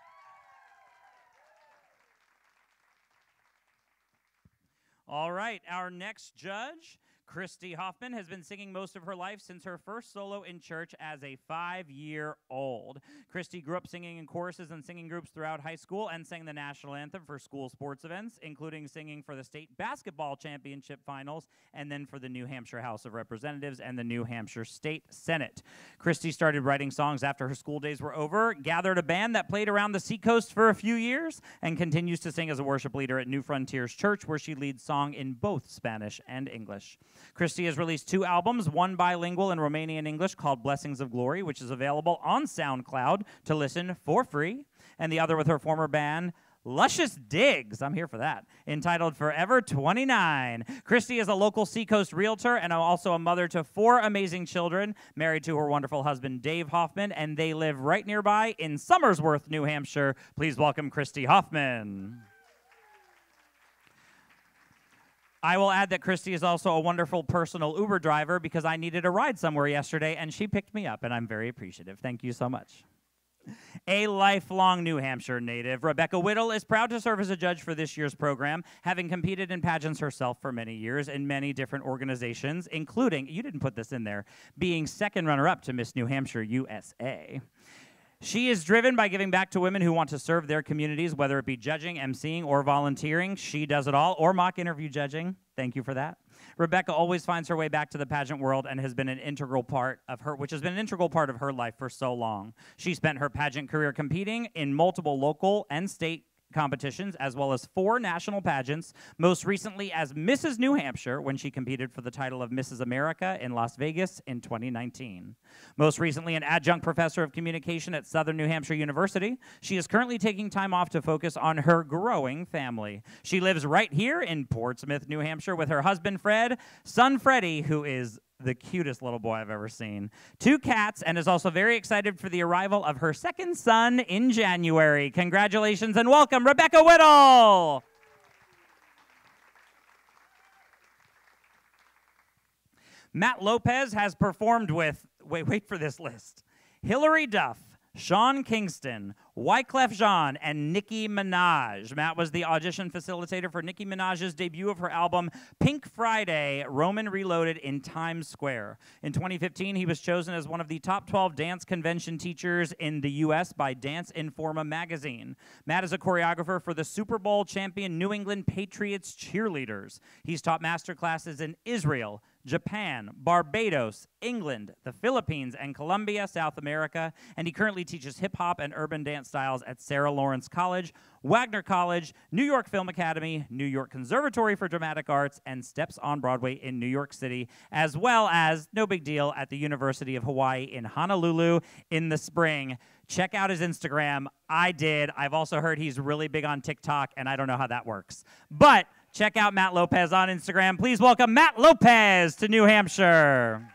All right, our next judge, Christy Hoffman, has been singing most of her life since her first solo in church as a 5-year-old. Christy grew up singing in choruses and singing groups throughout high school and sang the national anthem for school sports events, including singing for the state basketball championship finals and then for the New Hampshire House of Representatives and the New Hampshire State Senate. Christy started writing songs after her school days were over, gathered a band that played around the seacoast for a few years, and continues to sing as a worship leader at New Frontiers Church, where she leads song in both Spanish and English. Christy has released 2 albums, one bilingual in Romanian English called Blessings of Glory, which is available on SoundCloud to listen for free, and the other with her former band, Luscious Digs, I'm here for that, entitled Forever 29. Christy is a local Seacoast realtor and also a mother to 4 amazing children, married to her wonderful husband, Dave Hoffman, and they live right nearby in Somersworth, New Hampshire. Please welcome Christy Hoffman. I will add that Christy is also a wonderful personal Uber driver because I needed a ride somewhere yesterday, and she picked me up, and I'm very appreciative. Thank you so much. A lifelong New Hampshire native, Rebecca Whittle is proud to serve as a judge for this year's program, having competed in pageants herself for many years in many different organizations, including, you didn't put this in there, being second runner-up to Miss New Hampshire USA. She is driven by giving back to women who want to serve their communities, whether it be judging, emceeing, or volunteering. She does it all, or mock interview judging. Thank you for that. Rebecca always finds her way back to the pageant world and has been an integral part of her, which has been an integral part of her life for so long. She spent her pageant career competing in multiple local and state competitions, as well as 4 national pageants, most recently as Mrs. New Hampshire when she competed for the title of Mrs. America in Las Vegas in 2019. Most recently an adjunct professor of communication at Southern New Hampshire University, she is currently taking time off to focus on her growing family. She lives right here in Portsmouth, New Hampshire with her husband Fred, son Freddie, who is the cutest little boy I've ever seen, 2 cats, and is also very excited for the arrival of her second son in January. Congratulations and welcome, Rebecca Whittle! Matt Lopez has performed with, wait for this list, Hilary Duff, Sean Kingston, Wyclef Jean, and Nicki Minaj. Matt was the audition facilitator for Nicki Minaj's debut of her album Pink Friday, Roman Reloaded in Times Square. In 2015, he was chosen as one of the top 12 dance convention teachers in the U.S. by Dance Informa magazine. Matt is a choreographer for the Super Bowl champion New England Patriots cheerleaders. He's taught master classes in Israel, Japan, Barbados, England, the Philippines, and Colombia, South America, and he currently teaches hip-hop and urban dance styles at Sarah Lawrence College, Wagner College, New York Film Academy, New York Conservatory for Dramatic Arts, and Steps on Broadway in New York City, as well as, no big deal, at the University of Hawaii in Honolulu in the spring. Check out his Instagram. I did. I've also heard he's really big on TikTok, and I don't know how that works. But check out Matt Lopez on Instagram. Please welcome Matt Lopez to New Hampshire.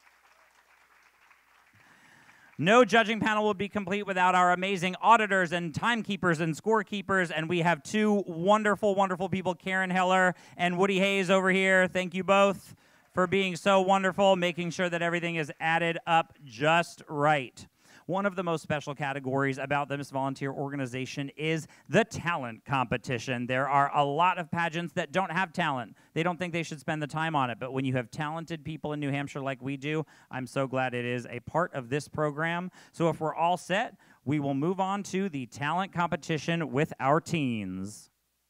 No judging panel will be complete without our amazing auditors and timekeepers and scorekeepers, and we have 2 wonderful, wonderful people, Karen Heller and Woody Hayes over here. Thank you both for being so wonderful, making sure that everything is added up just right. One of the most special categories about the Miss Volunteer organization is the talent competition. There are a lot of pageants that don't have talent. They don't think they should spend the time on it, but when you have talented people in New Hampshire like we do, I'm so glad it is a part of this program. So if we're all set, we will move on to the talent competition with our teens.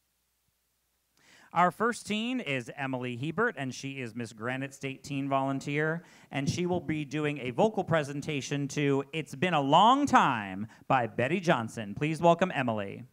Our first teen is Emily Hebert, and she is Miss Granite State Teen Volunteer, and she will be doing a vocal presentation to It's Been a Long Time by Betty Johnson. Please welcome Emily.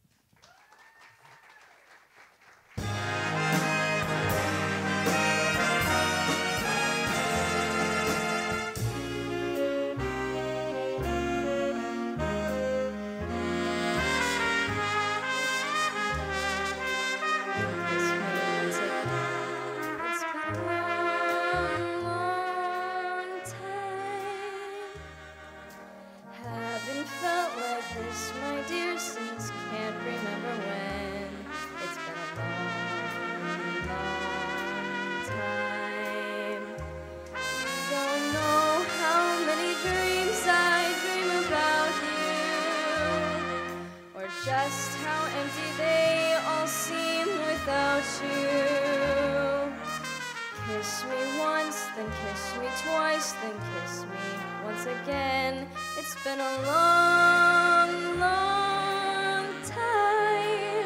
Just how empty they all seem without you. Kiss me once, then kiss me twice, then kiss me once again. It's been a long, long time.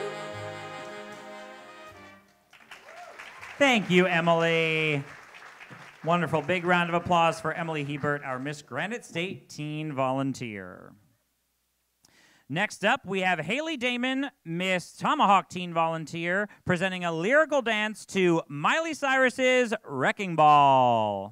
Thank you, Emily. Wonderful. Big round of applause for Emily Hebert, our Miss Granite State Teen Volunteer. Next up, we have Haley Damon, Miss Tomahawk Teen Volunteer, presenting a lyrical dance to Miley Cyrus's Wrecking Ball.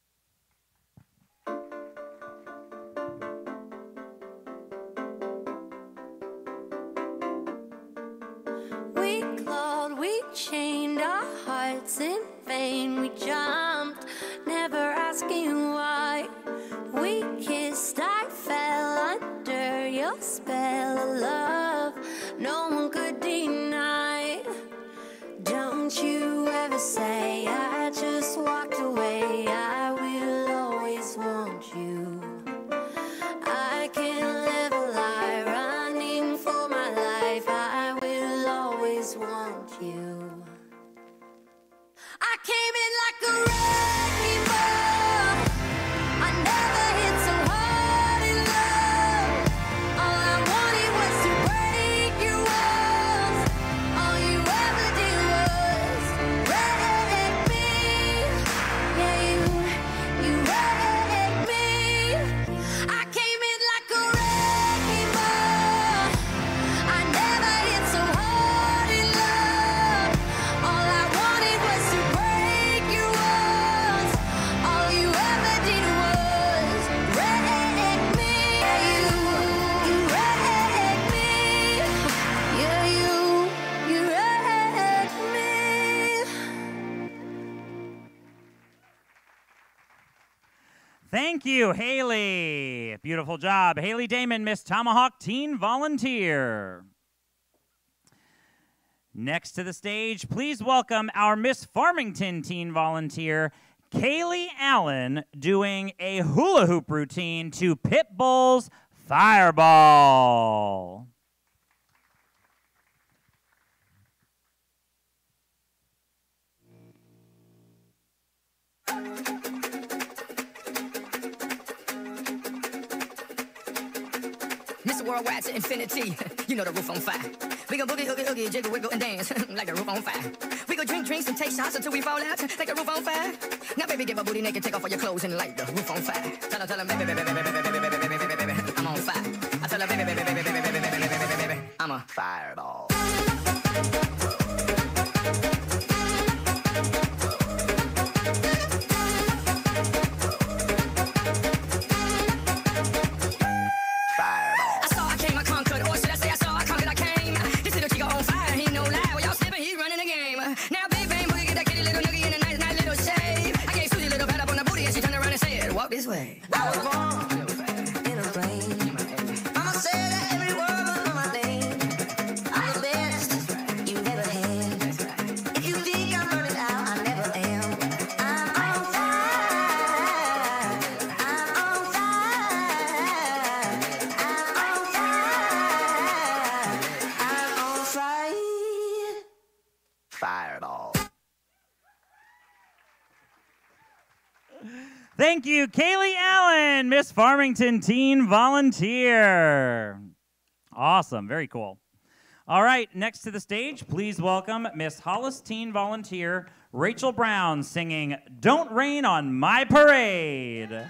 We clawed, we chained our hearts in vain. We jumped, never asking why. We kissed, I fell under your spell of love. No one could deny. Don't you ever say I just walked away. I will always want you. I can't live a lie running for my life. I will always want you. I came in like a wrecking ball. I never hit so hard in love. All I wanted was Thank you, Haley. Beautiful job. Haley Damon, Miss Tomahawk Teen Volunteer. Next to the stage, please welcome our Miss Farmington Teen Volunteer, Kaylee Allen, doing a hula hoop routine to Pitbull's Fireball. Mr. Worldwide to infinity, you know the roof on fire. We gon' boogie, hoogie, oogie, jiggle, wiggle, and dance like the roof on fire. We gon' drink drinks and take shots until we fall out like the roof on fire. Now, baby, get my booty naked, take off all your clothes and light the roof on fire. Tell her, baby, baby, baby, baby, baby, baby, baby, baby, baby, I'm on fire. I tell her, baby, baby, baby, baby, baby, baby, baby, baby, baby, I'm a fireball. This way. I was born in a plane. Mama said that every word was my name. I'm the best you've ever had. If you think I'm running out, I never am. I'm on fire. I'm on fire. I'm on fire. I'm on fire. Fireball. Thank you, Kaylee Allen, Miss Farmington Teen Volunteer. Awesome, very cool. All right, next to the stage, please welcome Miss Hollis Teen Volunteer, Rachel Brown, singing Don't Rain on My Parade.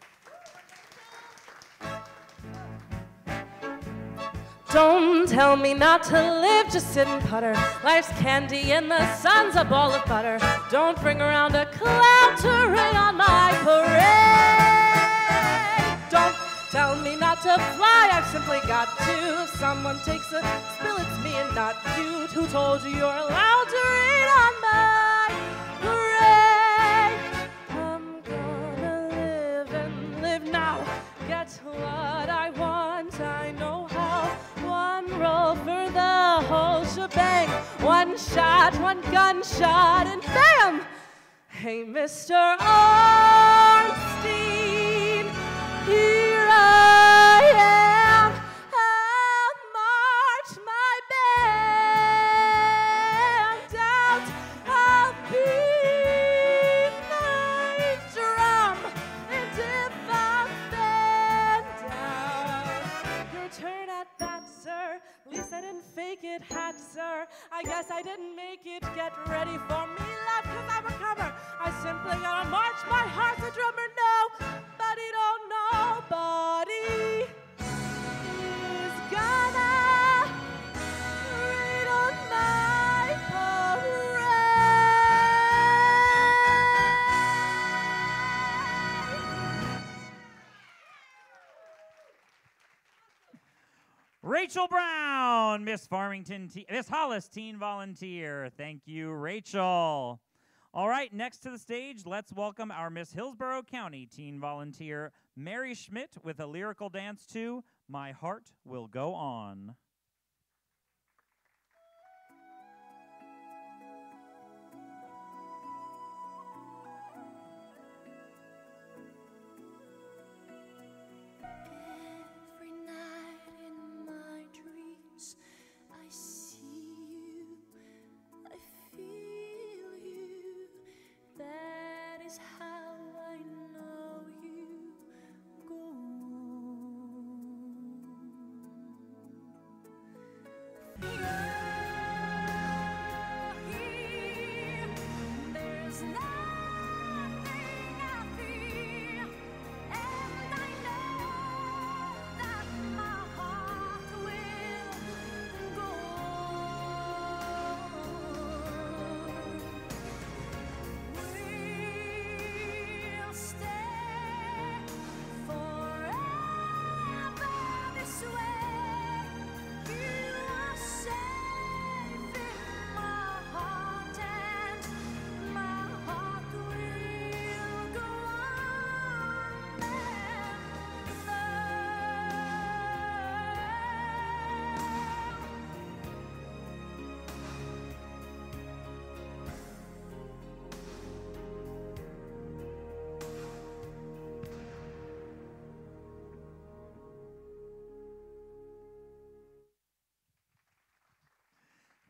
Don't tell me not to live, just sit and putter. Life's candy and the sun's a ball of butter. Don't bring around a cloud to rain on my parade. Don't tell me not to fly, I've simply got to. If someone takes a spill, it's me and not you. Who told you you're allowed to rain on my parade? I'm gonna live and live now. Get what I want, I know how. One roll for the whole shebang. One shot, one gunshot, and bam! Hey, Mr. Ornstein, here I am. I'll march my band out. I'll beat my drum, and if I'm bent down, your turn at bat, sir. At least I didn't fake it, hat, sir. I guess I didn't make it. Get ready for me, love, 'cause I'm a comer. I simply gotta march. My heart's a drummer. Nobody don't nobody is gonna rain on my Rachel Brown, Miss Hollis Teen Volunteer. Thank you, Rachel. All right, next to the stage, let's welcome our Miss Hillsborough County Teen Volunteer, Mary Schmidt, with a lyrical dance to My Heart Will Go On. Every night in my dreams, I see you, I feel you. That is how I know you go on.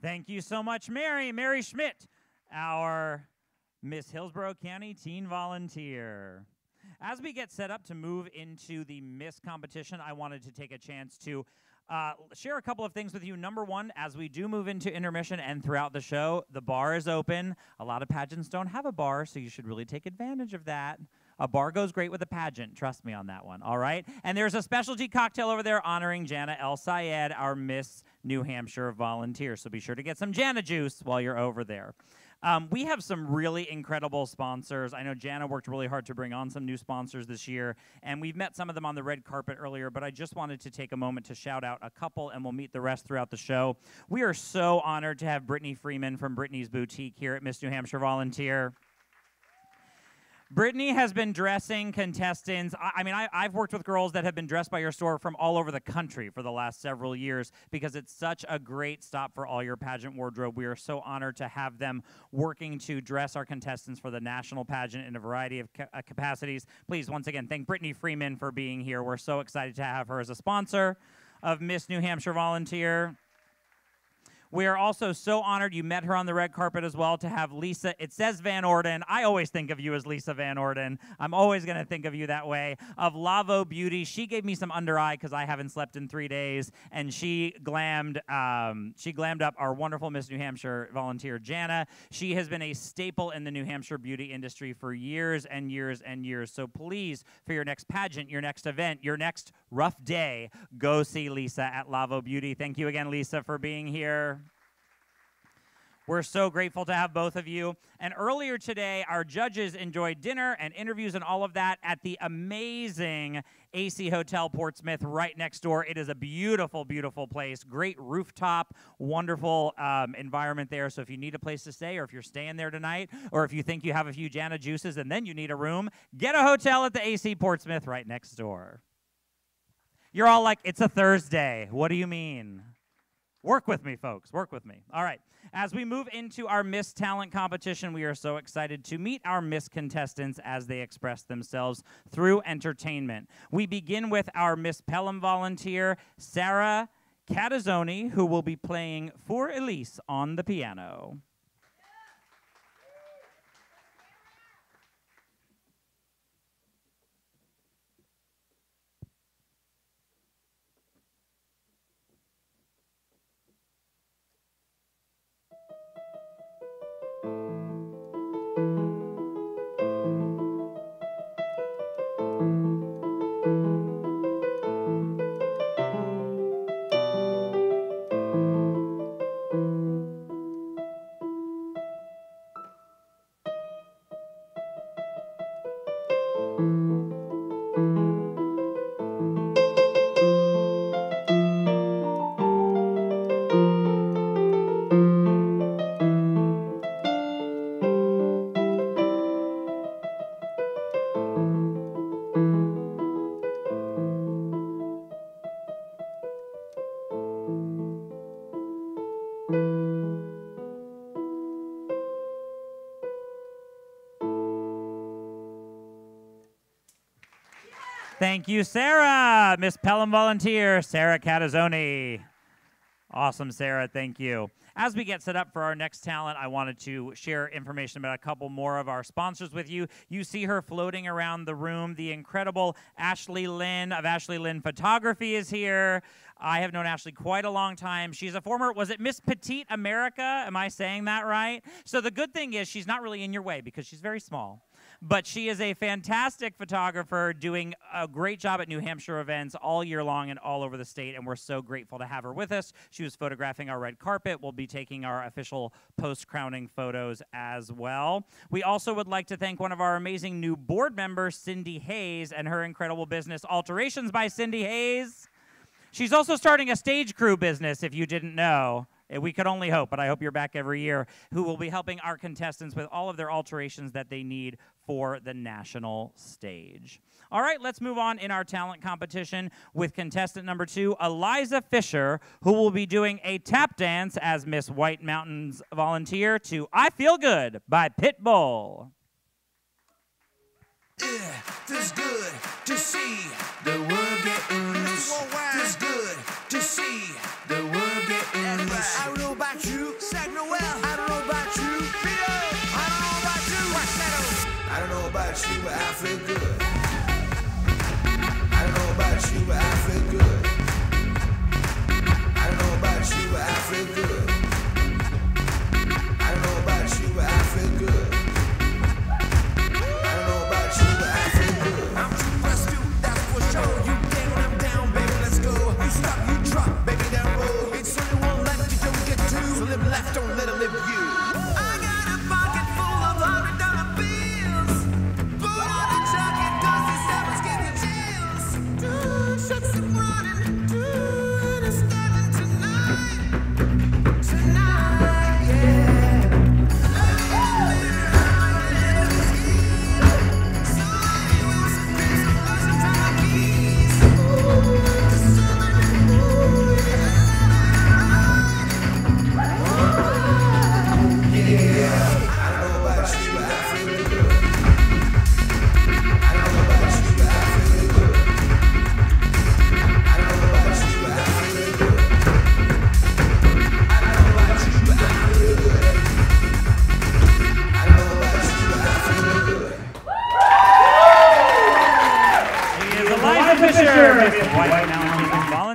Thank you so much, Mary. Mary Schmidt, our Miss Hillsborough County Teen Volunteer. As we get set up to move into the Miss competition, I wanted to take a chance to share a couple of things with you. Number one, as we do move into intermission and throughout the show, the bar is open. A lot of pageants don't have a bar, so you should really take advantage of that. A bar goes great with a pageant. Trust me on that one, all right? And there's a specialty cocktail over there honoring Jana El Sayed, our Miss New Hampshire volunteer. So be sure to get some Jana juice while you're over there. We have some really incredible sponsors. I know Jana worked really hard to bring on some new sponsors this year, and we've met some of them on the red carpet earlier, but I just wanted to take a moment to shout out a couple, and we'll meet the rest throughout the show. We are so honored to have Brittany Freeman from Brittany's Boutique here at Miss New Hampshire Volunteer. Brittany has been dressing contestants. I've worked with girls that have been dressed by your store from all over the country for the last several years because it's such a great stop for all your pageant wardrobe. We are so honored to have them working to dress our contestants for the national pageant in a variety of capacities. Please, once again, thank Brittany Freeman for being here. We're so excited to have her as a sponsor of Miss New Hampshire Volunteer. We are also so honored, you met her on the red carpet as well, to have Lisa, it says Van Orden. I always think of you as Lisa Van Orden. I'm always going to think of you that way. Of Lavo Beauty, she gave me some under eye because I haven't slept in 3 days, and she glammed up our wonderful Miss New Hampshire volunteer, Jana. She has been a staple in the New Hampshire beauty industry for years and years and years. So please, for your next pageant, your next event, your next rough day, go see Lisa at Lavo Beauty. Thank you again, Lisa, for being here. We're so grateful to have both of you. And earlier today, our judges enjoyed dinner and interviews and all of that at the amazing AC Hotel Portsmouth right next door. It is a beautiful, beautiful place. Great rooftop, wonderful environment there. So if you need a place to stay, or if you're staying there tonight, or if you think you have a few Jana juices and then you need a room, get a hotel at the AC Portsmouth right next door. You're all like, it's a Thursday. What do you mean? Work with me, folks. Work with me. All right. As we move into our Miss Talent competition, we are so excited to meet our Miss contestants as they express themselves through entertainment. We begin with our Miss Pelham volunteer, Sarah Catazzoni, who will be playing For Elise on the piano. Thank you, Sarah. Miss Pelham volunteer, Sarah Catazzoni. Awesome, Sarah. Thank you. As we get set up for our next talent, I wanted to share information about a couple more of our sponsors with you. You see her floating around the room. The incredible Ashley Lynn of Ashley Lynn Photography is here. I have known Ashley quite a long time. She's a former, was it Miss Petite America? Am I saying that right? So the good thing is she's not really in your way because she's very small. But she is a fantastic photographer doing a great job at New Hampshire events all year long and all over the state, and we're so grateful to have her with us. She was photographing our red carpet. We'll be taking our official post-crowning photos as well. We also would like to thank one of our amazing new board members, Cindy Hayes, and her incredible business, Alterations by Cindy Hayes. She's also starting a stage crew business, if you didn't know. We could only hope, but I hope you're back every year, who will be helping our contestants with all of their alterations that they need for the national stage. All right, let's move on in our talent competition with contestant number 2, Eliza Fisher, who will be doing a tap dance as Miss White Mountains volunteer to I Feel Good by Pitbull. Yeah, feels good to see the world getting loose. Feels good to see the world getting loose. I don't know about you,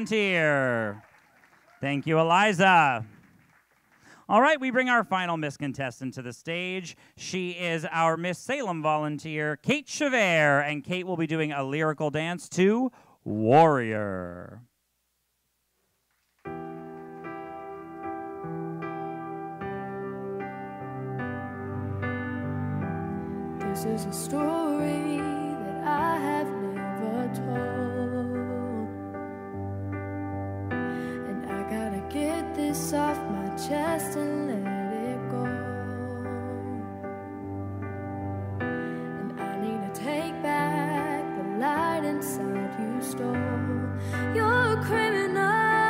Volunteer. Thank you, Eliza. All right, we bring our final Miss contestant to the stage. She is our Miss Salem volunteer, Kate Chavert, and Kate will be doing a lyrical dance to Warrior. This is a story that I have never told, and I gotta get this off my chest and let it go. And I need to take back the light inside you stole. You're a criminal,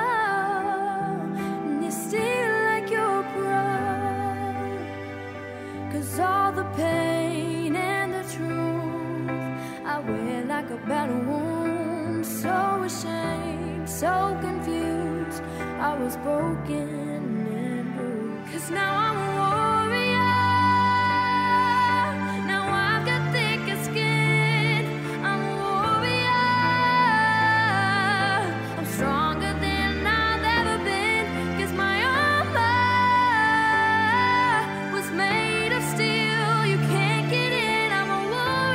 and you steal like you're proud, 'cause all the pain and the truth I wear like a battle wound. So ashamed, so confused, I was broken and bruised. 'Cause now I'm a warrior, now I've got thicker skin. I'm a warrior, I'm stronger than I've ever been. 'Cause my armor was made of steel, you can't get in. I'm a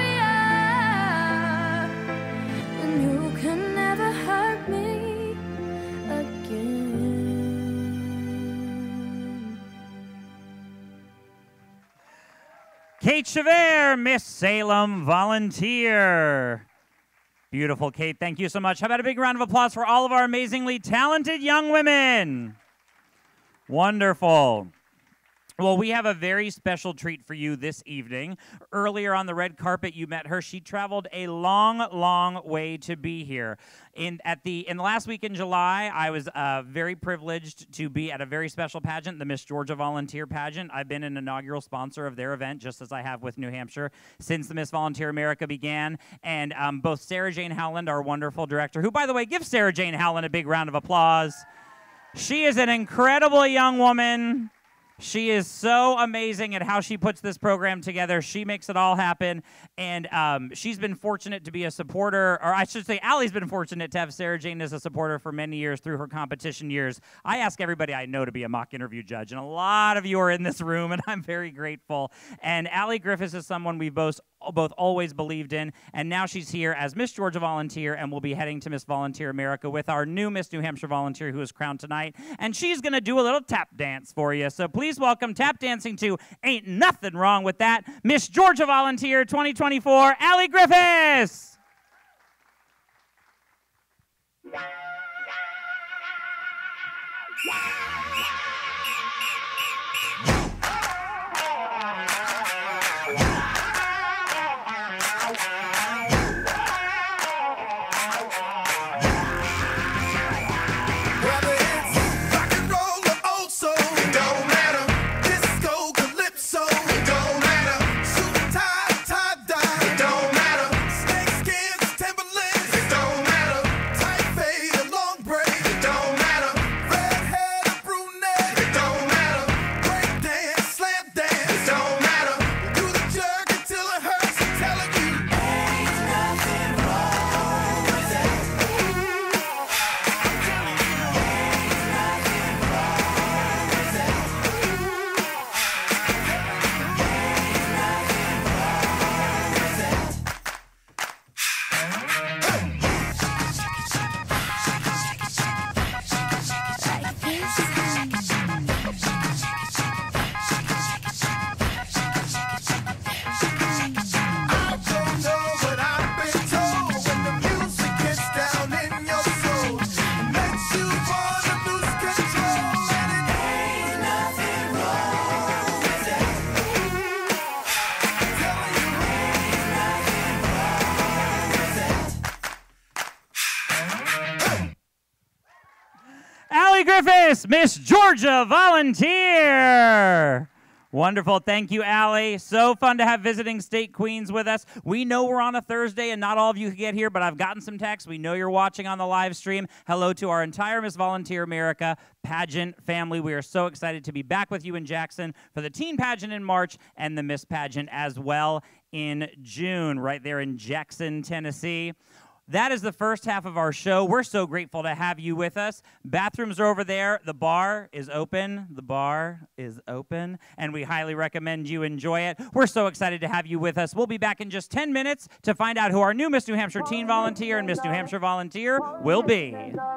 warrior, and you can never hurt me again. Kate Chavert, Miss Salem volunteer. Beautiful, Kate. Thank you so much. How about a big round of applause for all of our amazingly talented young women? Wonderful. Well, we have a very special treat for you this evening. Earlier on the red carpet, you met her. She traveled a long, long way to be here. In the last week in July, I was very privileged to be at a very special pageant, the Miss Georgia Volunteer Pageant. I've been an inaugural sponsor of their event, just as I have with New Hampshire, since the Miss Volunteer America began. And both Sarah Jane Howland, our wonderful director, who, by the way, give Sarah Jane Howland a big round of applause. She is an incredible young woman. She is so amazing at how she puts this program together. She makes it all happen. And she's been fortunate to be a supporter, or I should say Allie's been fortunate to have Sarah Jane as a supporter for many years through her competition years. I ask everybody I know to be a mock interview judge, and a lot of you are in this room, and I'm very grateful. And Allie Griffiths is someone we've both always believed in, and now she's here as Miss Georgia Volunteer, and we'll be heading to Miss Volunteer America with our new Miss New Hampshire Volunteer, who is crowned tonight, and she's going to do a little tap dance for you. So please welcome tap dancing to Ain't Nothing Wrong With That, Miss Georgia Volunteer 2024, Allie Griffiths. Griffiths, Miss Georgia Volunteer. Wonderful. Thank you, Allie. So fun to have visiting state queens with us. We know we're on a Thursday and not all of you can get here, but I've gotten some texts. We know you're watching on the live stream. Hello to our entire Miss Volunteer America pageant family. We are so excited to be back with you in Jackson for the teen pageant in March and the Miss pageant as well in June, right there in Jackson, Tennessee. that is the first half of our show. We're so grateful to have you with us. Bathrooms are over there. The bar is open. The bar is open, and we highly recommend you enjoy it. We're so excited to have you with us. We'll be back in just 10 minutes to find out who our new Miss New Hampshire Teen Volunteer and Miss New Hampshire Volunteer will be.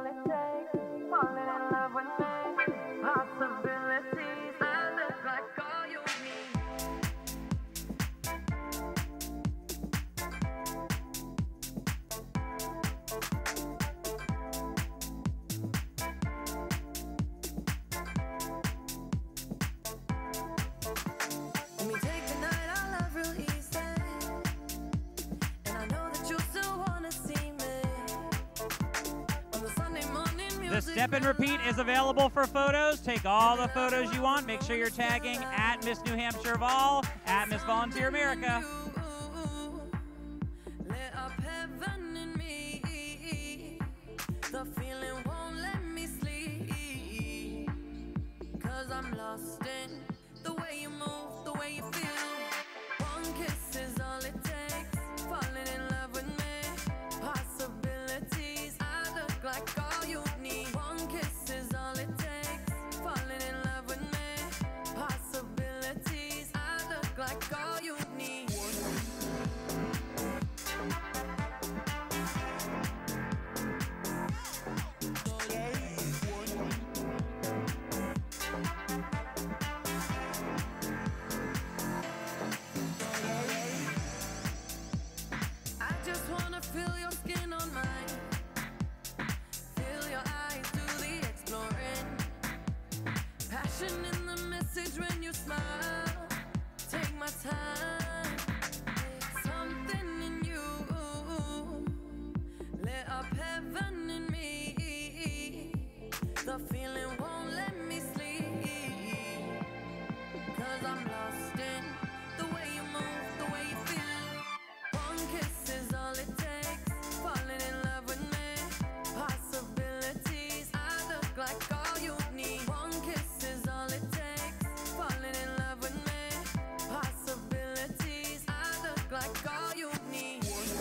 The step and repeat is available for photos. Take all the photos you want. Make sure you're tagging at Miss New Hampshire Vol, at Miss Volunteer America. The feeling won't let me sleep, 'cause I'm lost in the way you move, the way you feel. One kiss is all it takes, falling in love with me. Possibilities, I look like all you need. One kiss is all it takes, falling in love with me. Possibilities, I look like all you need. Feel your skin on mine. Feel your eyes do the exploring. Passion in the message when you smile. Take my time. Something in you lit up heaven in me. The feeling won't let me sleep, 'cause I'm lost in the way you move, the way you feel. One kiss is all it takes, falling in love with me. Possibilities, I look like all you need. One kiss is all it takes, falling in love with me. Possibilities, I look like all you need.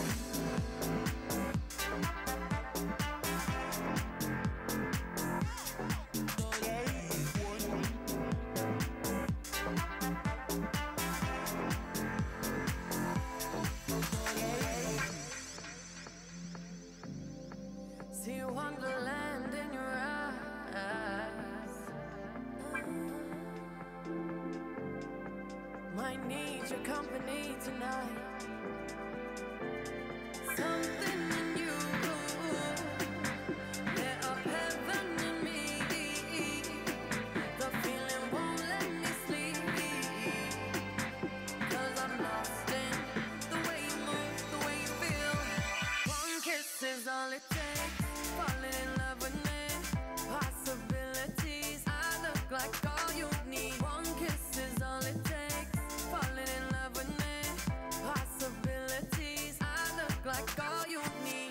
See wonderland in your eyes. Might need your company tonight. Something in you lit up heaven in me. The feeling won't let me sleep, 'cause I'm lost in the way you move, the way you feel. One kiss is all it takes, falling in love with me. Possibilities, I look like all you need. One kiss is all it takes, falling in love with me. Possibilities, I look like all you need.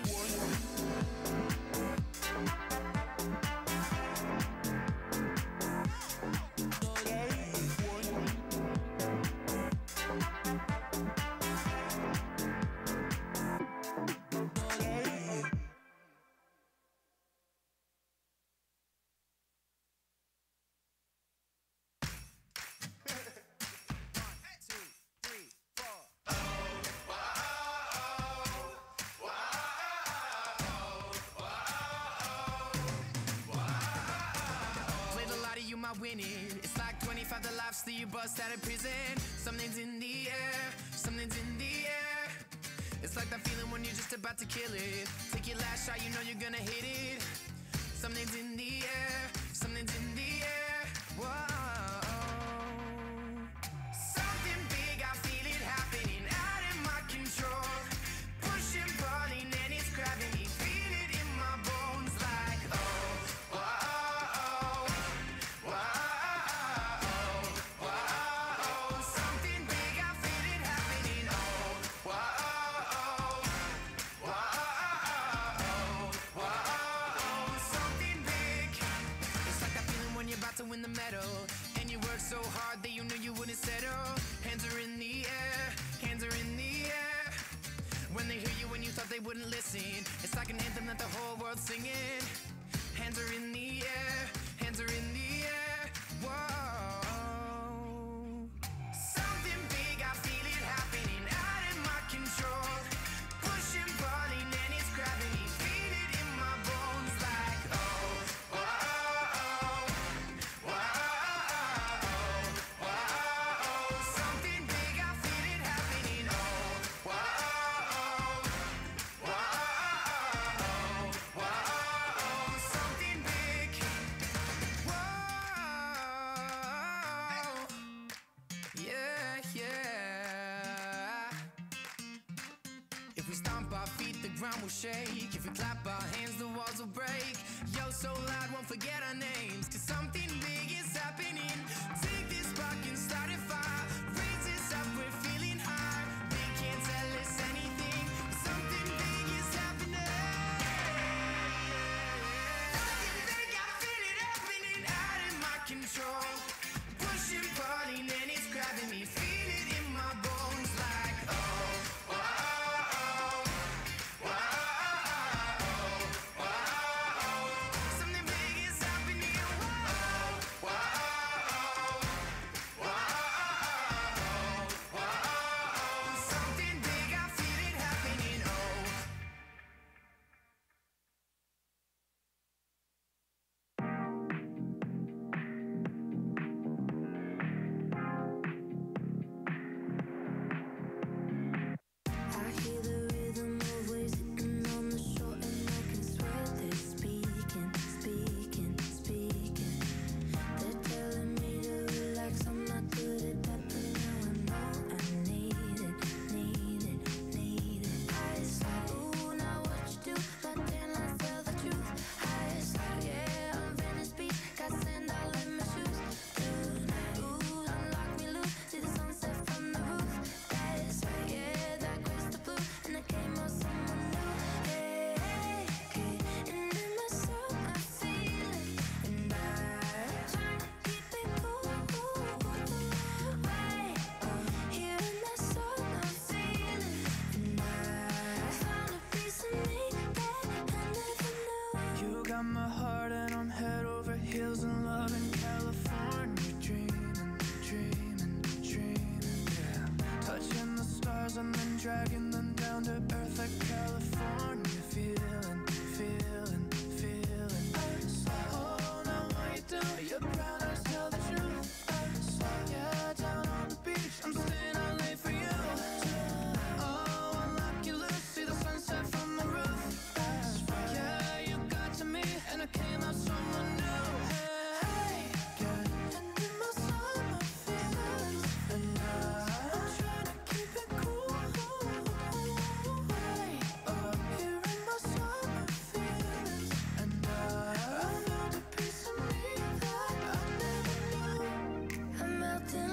Winning. It's like 25 the lives that you bust out of prison. Something's in the air, something's in the air. It's like that feeling when you're just about to kill it. Take your last shot, you know you're gonna hit it. Something's in the air, something's in the air. Whoa. Something big, I feel it happening out of my control. Pushing, pulling, and it's grabbing me. Feel it in my bones like, oh, whoa. To win the medal, and you work so hard that you knew you wouldn't settle. Hands are in the air, hands are in the air. When they hear you when you thought they wouldn't listen, It's like an anthem that the whole world's singing. Hands are in the air, hands are in the air. Whoa. Something big, I feel it happening out of my control. Pushing, pulling, and it's grabbing me. Feel it in my bones like oh, whoa, whoa, whoa. Something big, I feel it happening. Oh, whoa, whoa, whoa. Something big. Whoa. Yeah, yeah. If we stomp our feet, the ground will shake. If we clap our hands, the walls will break. Yo, so loud, won't forget our names. Cause something big is happening. Take this spark and start a fire. Raise us up, we're feeling high. They can't tell us anything. Something big is happening. Something big, I feel it happening out of my control. Pushing, pulling, and it's grabbing me. Feel it in my bones like oh, whoa, whoa, whoa. Something big is happening. Whoa, whoa, whoa, whoa. Something big, I feel it happening. Oh. I hear the rhythm of waves hitting on the shore, and I can swear they're speaking, speaking, speaking. They're telling me to relax, I'm not good at that, but now I know I need it, need it, need it. I said, ooh, now what you do, but then I tell the truth. I said, yeah, I'm Venice Beach, got sand all in my shoes. Tonight, ooh, unlock me loose, see the sunset from the roof. That is right, yeah, that crystal blue, and I came out someone new. Hey, hey, hey, and in my soul I feel it, and I try to keep it cool, right here in my soul I feel it, and I found a piece of me that I never knew. You got my heart and I'm head over heels in love in California. Dreaming, dreaming, dreaming, yeah. Touching the stars and then dragging them down to earth like California. Feeling, feeling, feeling. Oh, now what you do? Your brown eyes tell the truth. Yeah, down on the beach, I'm staying out late for you. Oh, unlock you loose, see the sunset from the roof. Yeah, you got to me, and I came out someone new. Hey, yeah, and in my soul I feel it, and I'm trying to keep it cool. Right here in my soul I feel it, and I found a piece of me that I never knew. I'm melting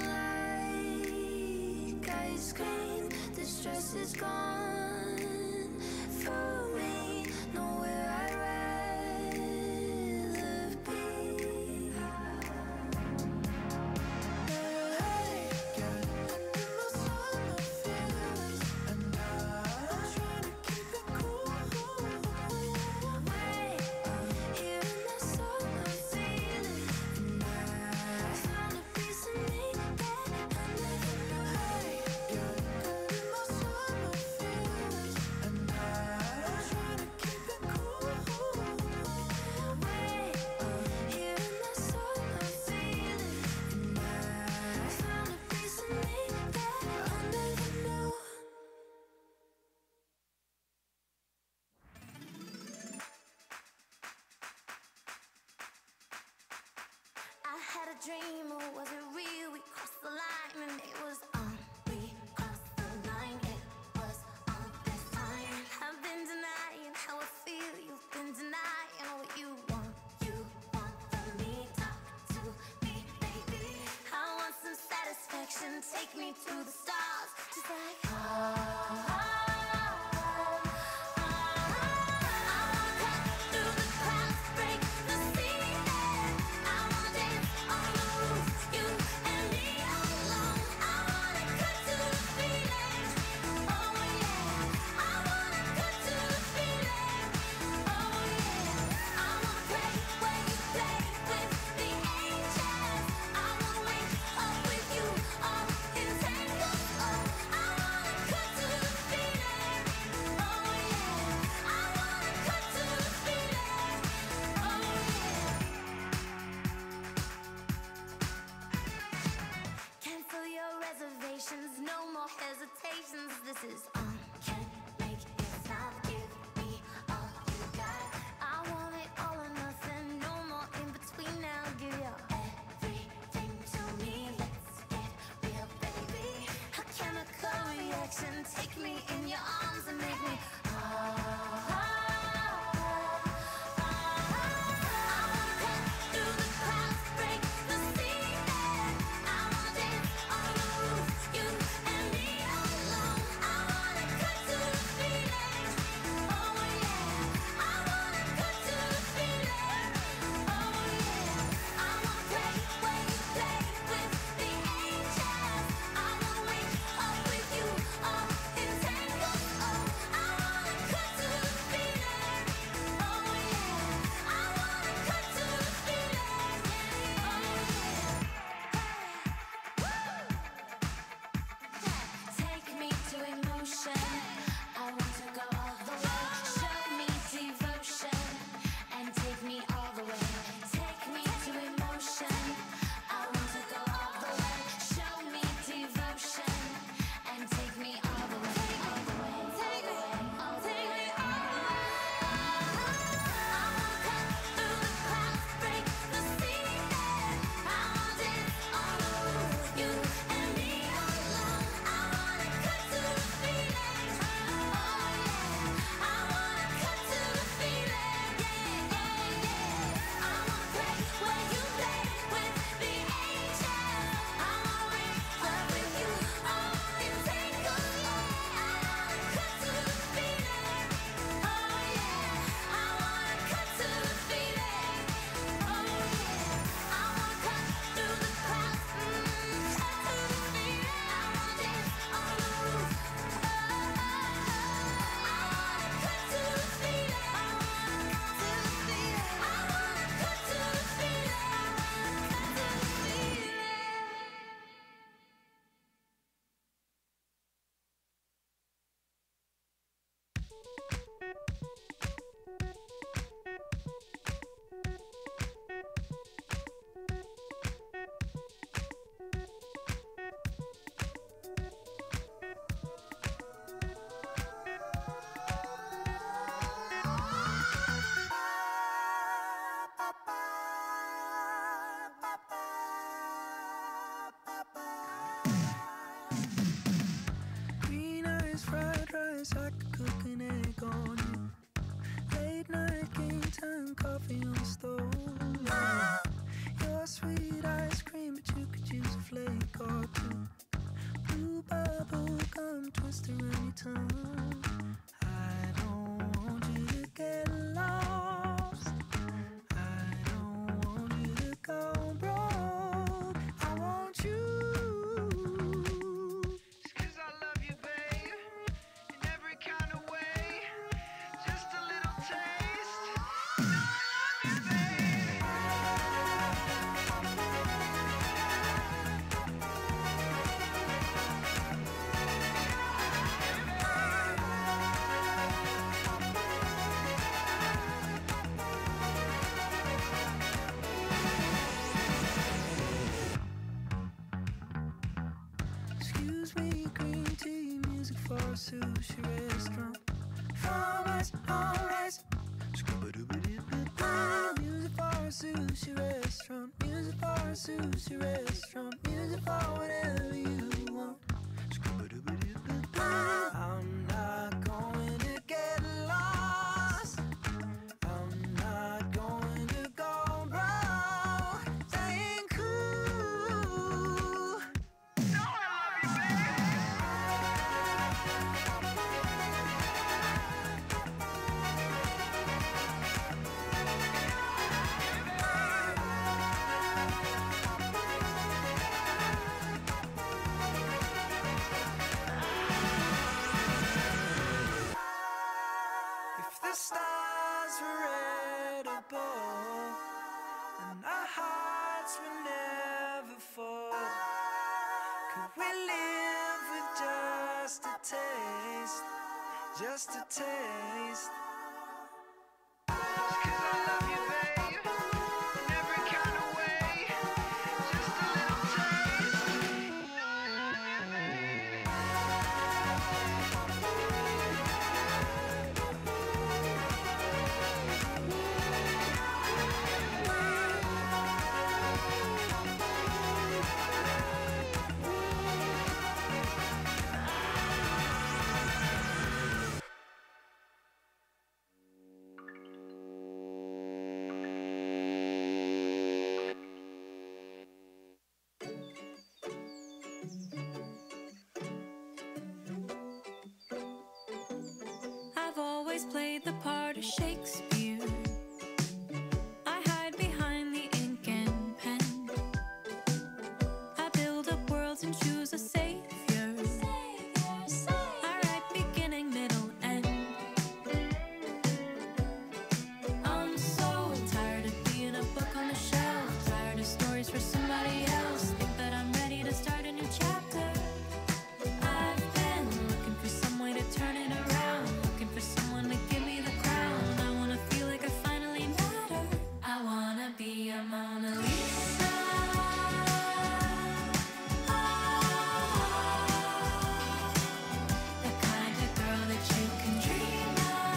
like ice cream. The stress is gone for me. Nowhere I'd rather be. Hey, yeah, and in my soul I feel it, and I'm trying to keep it cool. Right here in my soul I feel it, and I found a piece of me that I never knew. Hey, yeah, and in my soul I feel it, and I'm trying to keep it cool. Right here in my soul I feel it, and I found a piece of me that I never knew. I had a dream, or was it real? We crossed the line, and it was on. We crossed the line, it was on this time. I've been denying how I feel. You've been denying what you want. You want from me, talk to me, baby. I want some satisfaction. Take me to the stars, just like through the clouds, break the ceiling. I wanna dance on the roof, you and me alone. I wanna cut to the feeling. Oh yeah, I wanna cut to the feeling. Fried rice, I could cook an egg on you. Late night game time, coffee on the stove. Yeah. Your sweet ice cream, but you could use a flake or two. Blue bubble gum twist around your tongue. I don't want you to get lost. I don't want you to go broke. I want you. Just 'cause I love you, babe, in every kind of way. Just a little taste. You know I love you, babe. Excuse me, green tea, music for a sushi restaurant. Alright, alright. Music for a sushi restaurant. Music for a sushi restaurant. Music for whatever you want. I'm not going to get lost. I'm not going to go broke. Staying cool. No, I love you, baby. If the stars were edible, and our hearts would never fall, could we live with just a taste? Just a taste. Just 'cause I love you, babe, in every kind of way. Just a little taste. You know I love you, babe. I've always played the part of Shakespeare. I hide behind the ink and pen. I build up worlds and choose a savior. I write beginning, middle, end. I'm so tired of being a book on the shelf. Tired of stories for somebody else. Think that I'm ready to start a new chapter. I've been looking for some way to turn it around. Looking for someone to give me the crown. I wanna feel like I finally matter. I wanna be a Mona Lisa. The kind of girl that you can dream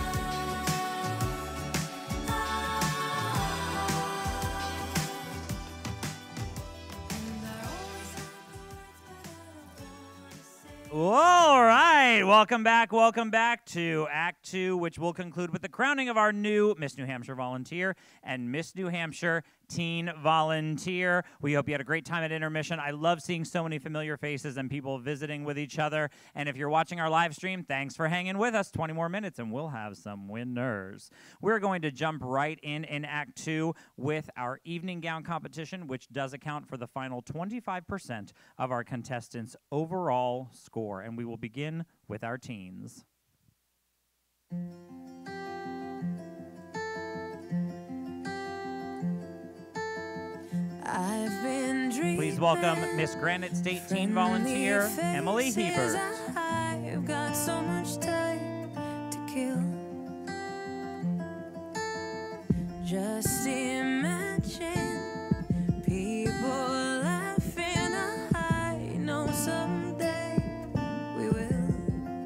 All right, welcome back to Act 2, which will conclude with the crowning of our new Miss New Hampshire Volunteer and Miss New Hampshire Teen Volunteer. We hope you had a great time at intermission. I love seeing so many familiar faces and people visiting with each other. And if you're watching our live stream, thanks for hanging with us. 20 more minutes and we'll have some winners. We're going to jump right in Act 2 with our evening gown competition, which does account for the final 25% of our contestants' overall score. And we will begin with our teens. I've been dreaming. Please welcome Miss Granite State Teen Volunteer, Emily Hebert. I've got so much time to kill. Just imagine people laughing. I know someday we will.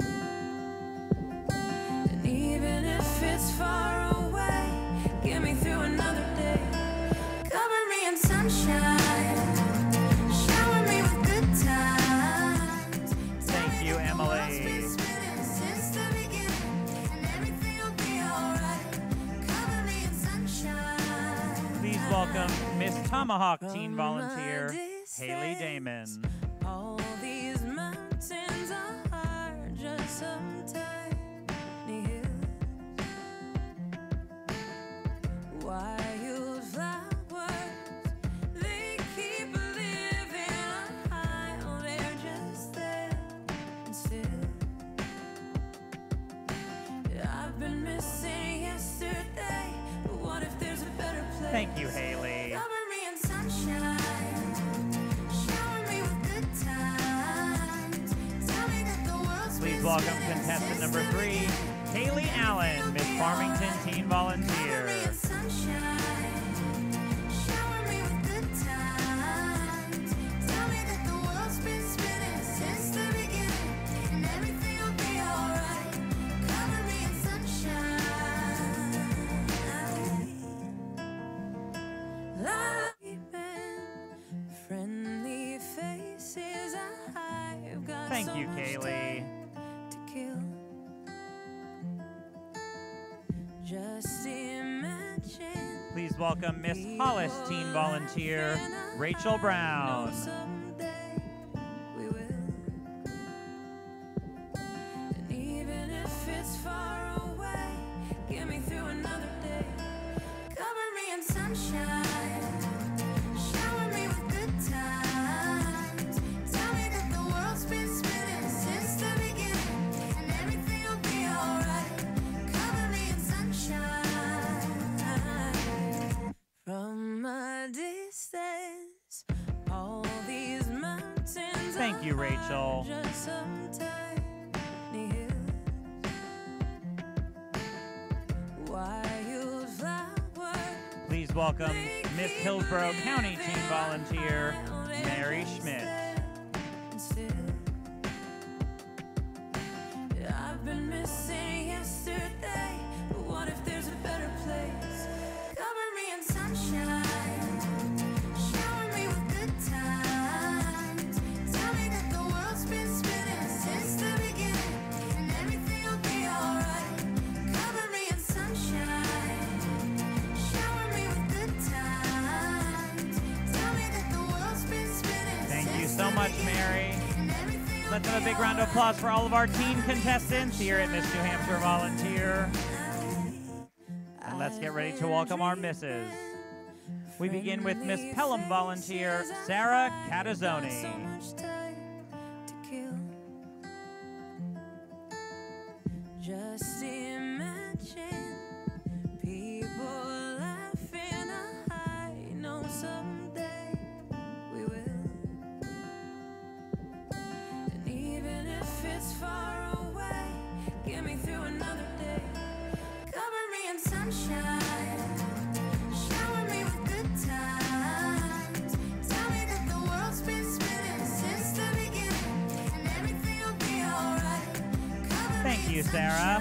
And even if it's far away, get me through another day. Cover me in sunshine, shower me with good times. Thank you, Emily. welcome Miss Tomahawk Teen Volunteer, Haley Damon. All these mountains are just some tiny hills. Wildflowers, they keep living high. Oh, they're just there and still. I've been missing yesterday, but what if there's a better place? Thank you, Haley. Cover me in sunshine, shower me with good times. Tell me that the world's Please welcome contestant number 3, Haley Allen, Miss Farmington Teen Volunteer. Thank you, Kaylee. Just imagine Please welcome Miss Hollis Teen Volunteer, Rachel Brown. someday we will. And even if it's far away, get me through another day. Cover me in sunshine, shower me with good times. Tell me that the world's been spinning since the beginning, and everything will be alright. Cover me in sunshine. From a distance, all these mountains Thank you, Rachel. are just some tiny hills. Wildflowers, Please welcome Miss Hillsborough County Teen Volunteer, Mary Schmidt. and still. I've been missing yesterday, but what if there's a better place? Cover me in sunshine, shower me with good times. Tell me that the world's been spinning since the beginning, and everything will be alright. Cover me in sunshine, shower me with good times. Tell me that the world's been spinning. Thank you so much, Mary. Let's have a big round of applause for all of our teen contestants here at Miss New Hampshire Volunteer. And let's get ready to welcome our misses. We begin with Miss Pelham Volunteer, Sarah Catazzoni. Just imagine people laughing. I know someday we will. And even if it's far away, get me through another day. Cover me in sunshine, shower me with good times. Tell me that the world's been spinning since the beginning, and everything will be alright. Thank you, Sarah.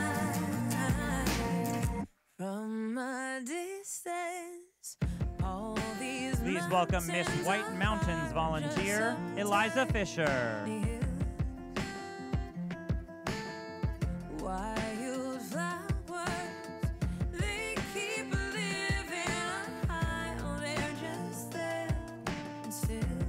From a distance, all these Please welcome Miss White Mountains Volunteer, Eliza Fisher. Wildflowers, they keep living high. Oh, they're just there and still.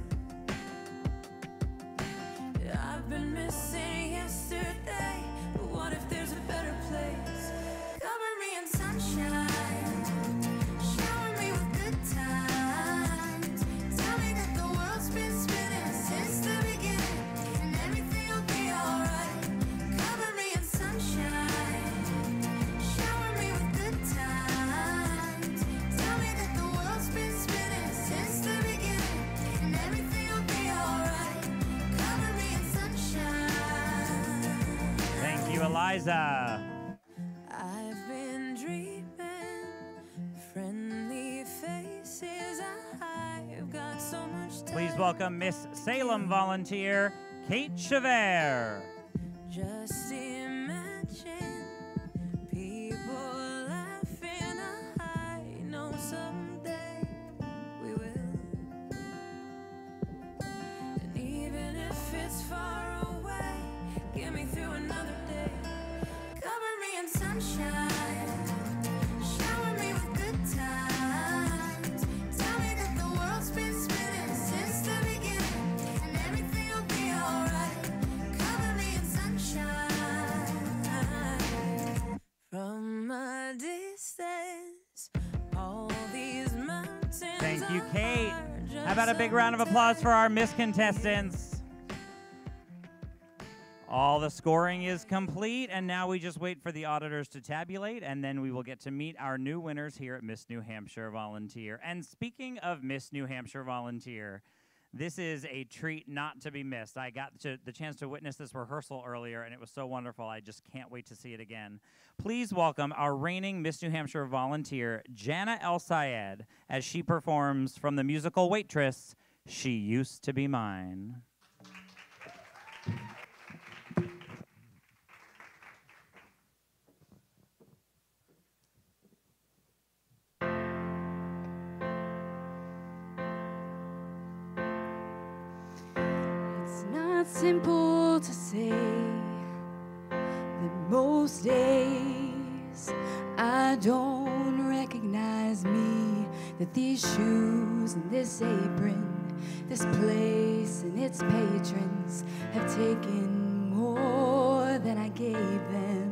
I've been missing yesterday, but what if there's a better place? Cover me in sunshine, shower me with good times. Tell me that the world's been spinning since the beginning, and everything will be alright. Cover me in sunshine, shower me with good times. Tell me that the world's been spinning since the beginning, and everything will be alright. Cover me in sunshine. Thank you, Eliza. I've been dreaming, friendly faces. I've got so much time. Please welcome Miss Salem Volunteer, Kate Chavert. Just imagine people laughing. I know someday we will. And even if it's far away, get me through another day. Cover me in sunshine, shower me with good times. Thank you, Kate. How about a big round of applause for our Miss contestants? All the scoring is complete, and now we just wait for the auditors to tabulate, and then we will get to meet our new winners here at Miss New Hampshire Volunteer. And speaking of Miss New Hampshire Volunteer, this is a treat not to be missed. I got the chance to witness this rehearsal earlier, and it was so wonderful. I just can't wait to see it again. Please welcome our reigning Miss New Hampshire Volunteer, Jana El Sayed, as she performs from the musical Waitress, She Used to Be Mine. It's not simple to say that most days I don't recognize me, that these shoes and this apron, this place and its patrons have taken more than I gave them.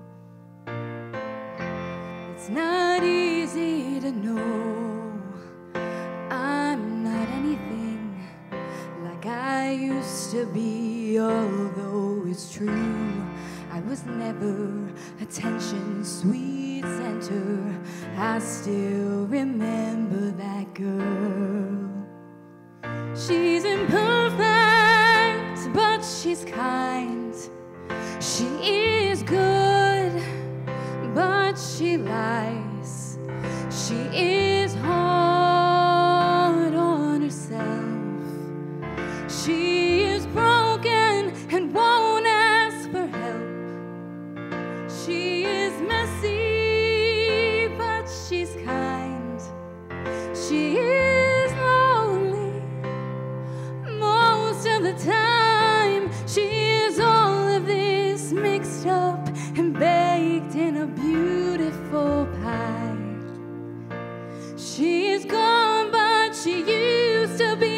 It's not easy to know I'm not anything like I used to be, although it's true I was never attention sweet center. I still remember that girl. She's imperfect, but she's kind. She is good, but she lies. She is hard on herself. She is broken and won't ask for help. She is messy, but she's kind. She is lonely most of the time. She is all of this mixed up and baked in a beautiful pie. She is gone, but she used to be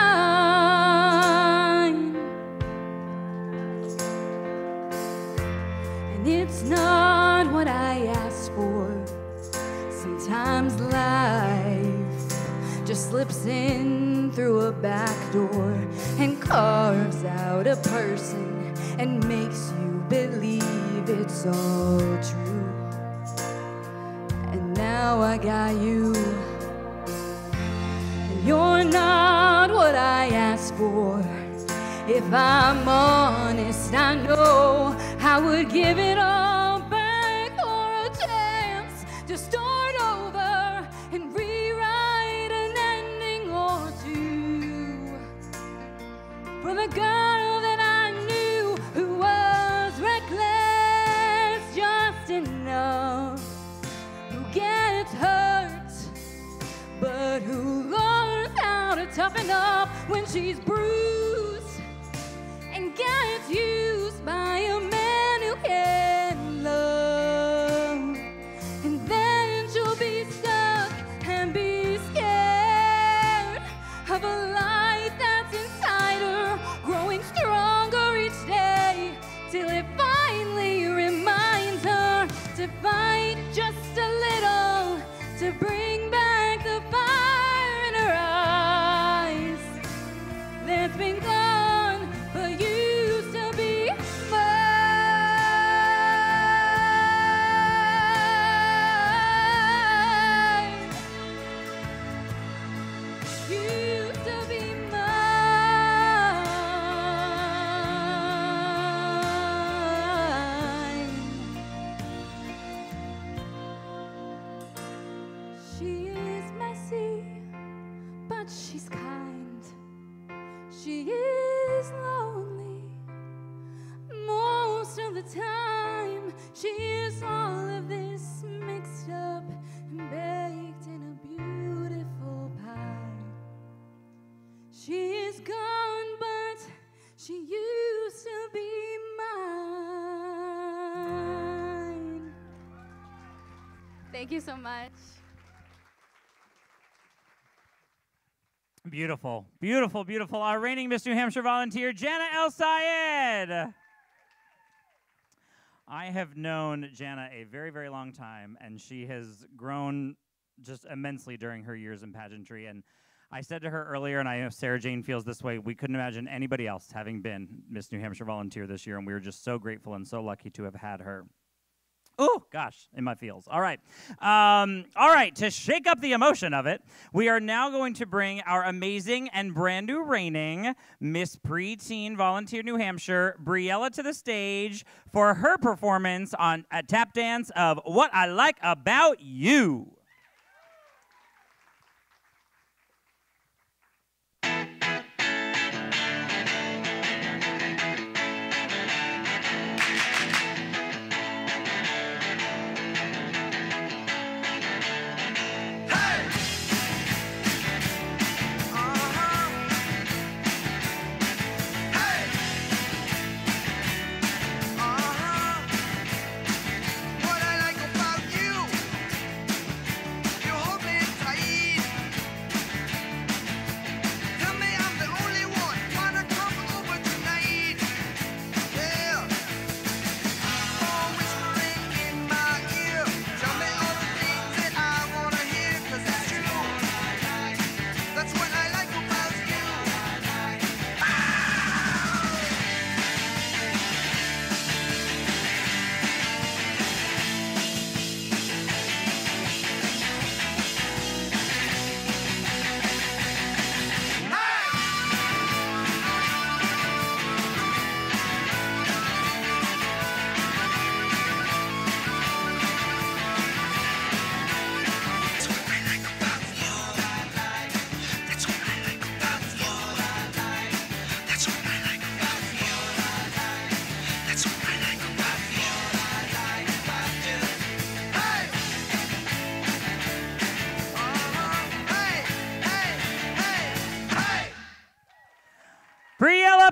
mine. And it's not what I asked for. Sometimes life just slips in through a back door and carves out a person and makes you believe it's all true. And now I got you, and you're not what I asked for. If I'm honest, I know I would give it all back for a chance to start over and rewrite an ending or two. For the girl that I knew who was reckless just enough, who gets hurt, but who learns how to toughen up when she's bruised and gets used by a man who can love. And then she'll be stuck and be scared of a life that's inside her, growing stronger each day, till it finally reminds her to fight just a little, to bring back the fire in her eyes that's been gone but used to be mine. Used to be mine. She is messy, but she's kind. She is lonely most of the time. She is all of this mixed up and baked in a beautiful pie. She is gone, but she used to be mine. Thank you so much. Beautiful, beautiful, beautiful. Our reigning Miss New Hampshire Volunteer, Jana El Sayed. I have known Jana a very, very long time, and she has grown just immensely during her years in pageantry. And I said to her earlier, and I know Sarah Jane feels this way, we couldn't imagine anybody else having been Miss New Hampshire Volunteer this year, and we were just so grateful and so lucky to have had her. Oh, gosh, in my feels. All right. To shake up the emotion of it, we are now going to bring our amazing and brand new reigning Miss Preteen Volunteer New Hampshire, Briella, to the stage for her performance on a tap dance of What I Like About You. Briella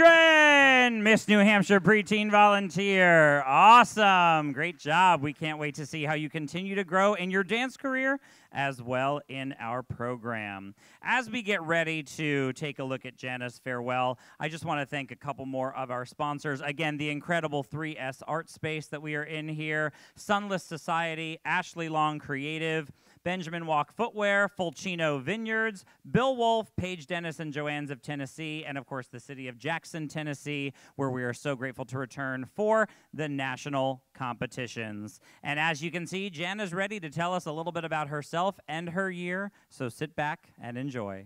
Padron, Miss New Hampshire Preteen Volunteer. Awesome. Great job. We can't wait to see how you continue to grow in your dance career as well in our program. As we get ready to take a look at Jana's farewell, I just want to thank a couple more of our sponsors. Again, the incredible 3S Art Space that we are in here, Sunless Society, Ashley Long Creative, Benjamin Walk Footwear, Fulcino Vineyards, Bill Wolf, Paige Dennis and Joanne's of Tennessee, and of course the city of Jackson, Tennessee, where we are so grateful to return for the national competitions. And as you can see, Jana's ready to tell us a little bit about herself and her year, so sit back and enjoy.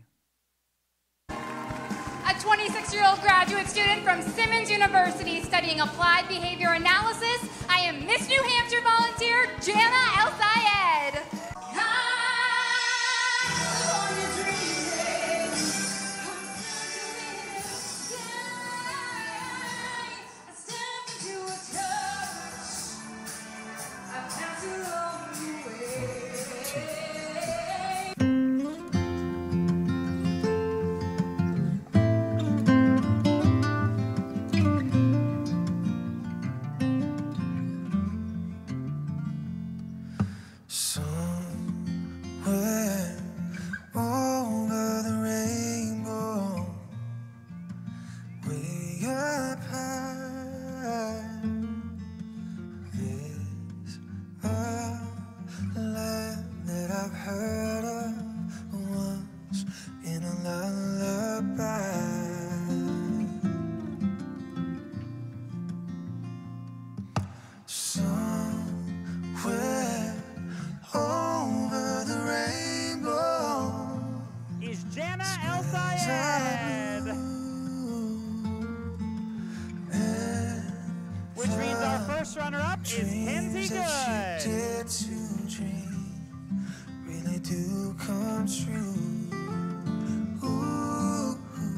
A 26-year-old graduate student from Simmons University studying applied behavior analysis, I am Miss New Hampshire Volunteer, Jana El-Sayed. Somewhere over the rainbow, way up high, there's a land that I've heard of once in a lullaby. Somewhere over the rainbow is Jana El-Sayed, which means our first runner-up is Kenzie Good. Did to dream really do come true. Ooh.